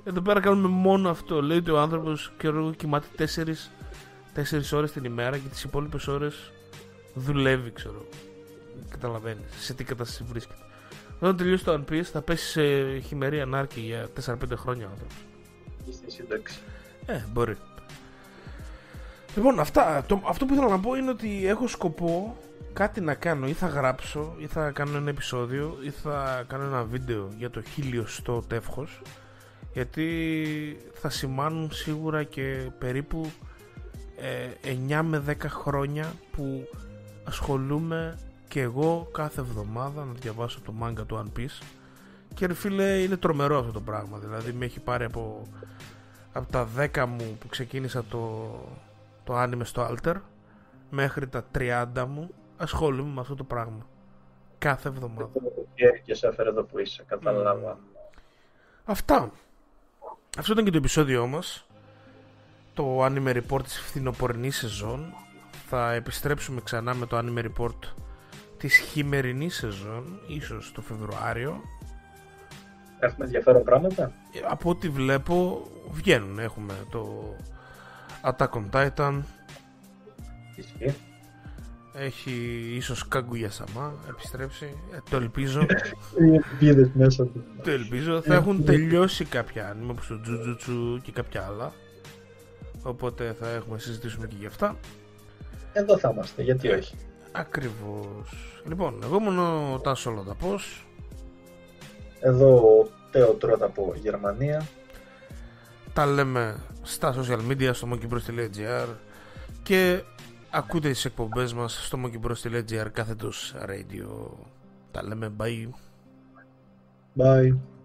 Εδώ πέρα κάνουμε μόνο αυτό. Λέει ότι ο άνθρωπος κοιμάται 4 ώρες την ημέρα και τις υπόλοιπες ώρες δουλεύει, ξέρω. Καταλαβαίνεις σε τι κατάσταση βρίσκεται. Όταν τελειώσει το One Piece θα πέσει σε χειμερή ανάρκη για 4-5 χρόνια ο άνθρωπος.
Στη σύνταξη.
Μπορεί. Λοιπόν, αυτό που ήθελα να πω είναι ότι έχω σκοπό κάτι να κάνω. Ή θα γράψω, ή θα κάνω ένα επεισόδιο, ή θα κάνω ένα βίντεο για το 1000ο τεύχος. Γιατί θα σημάνουν σίγουρα και περίπου 9 με 10 χρόνια που ασχολούμαι και εγώ κάθε εβδομάδα να διαβάσω το μάγκα του One Piece. Και ρε φίλε, είναι τρομερό αυτό το πράγμα. Δηλαδή με έχει πάρει από τα 10 μου που ξεκίνησα το άνιμε στο Alter μέχρι τα 30 μου ασχολούμαι με αυτό το πράγμα κάθε εβδομάδα.
Και σε έφερε εδώ που είσαι, καταλάβα.
Αυτά. Αυτό ήταν και το επεισόδιό μας, το Anime Report της φθινοπορεινής σεζόν. Θα επιστρέψουμε ξανά με το Anime Report της χειμερινής σεζόν, ίσως το Φεβρουάριο.
Έχουμε ενδιαφέρον πράγματα.
Από ό,τι βλέπω βγαίνουν. Έχουμε το Attack on Titan.
Ισχύει.
Έχει ίσως Kaguya-sama επιστρέψει. Το ελπίζω.
Οι ελπίδες μέσα του.
Το ελπίζω. Θα έχουν τελειώσει κάποια άνιμε όπως το Jujutsu και κάποια άλλα. Οπότε θα έχουμε συζητήσουμε και γι' αυτά.
Εδώ θα είμαστε, γιατί όχι.
Ακριβώς. Λοιπόν, εγώ ήμουν ο Τάσος Λονταπός.
Εδώ ο Τέο Τρώτα από Γερμανία.
Τα λέμε στα social media στο monkeybros.gr και ακούτε τις εκπομπές μας στο monkeybros.gr /radio. Τα λέμε, bye.
Bye.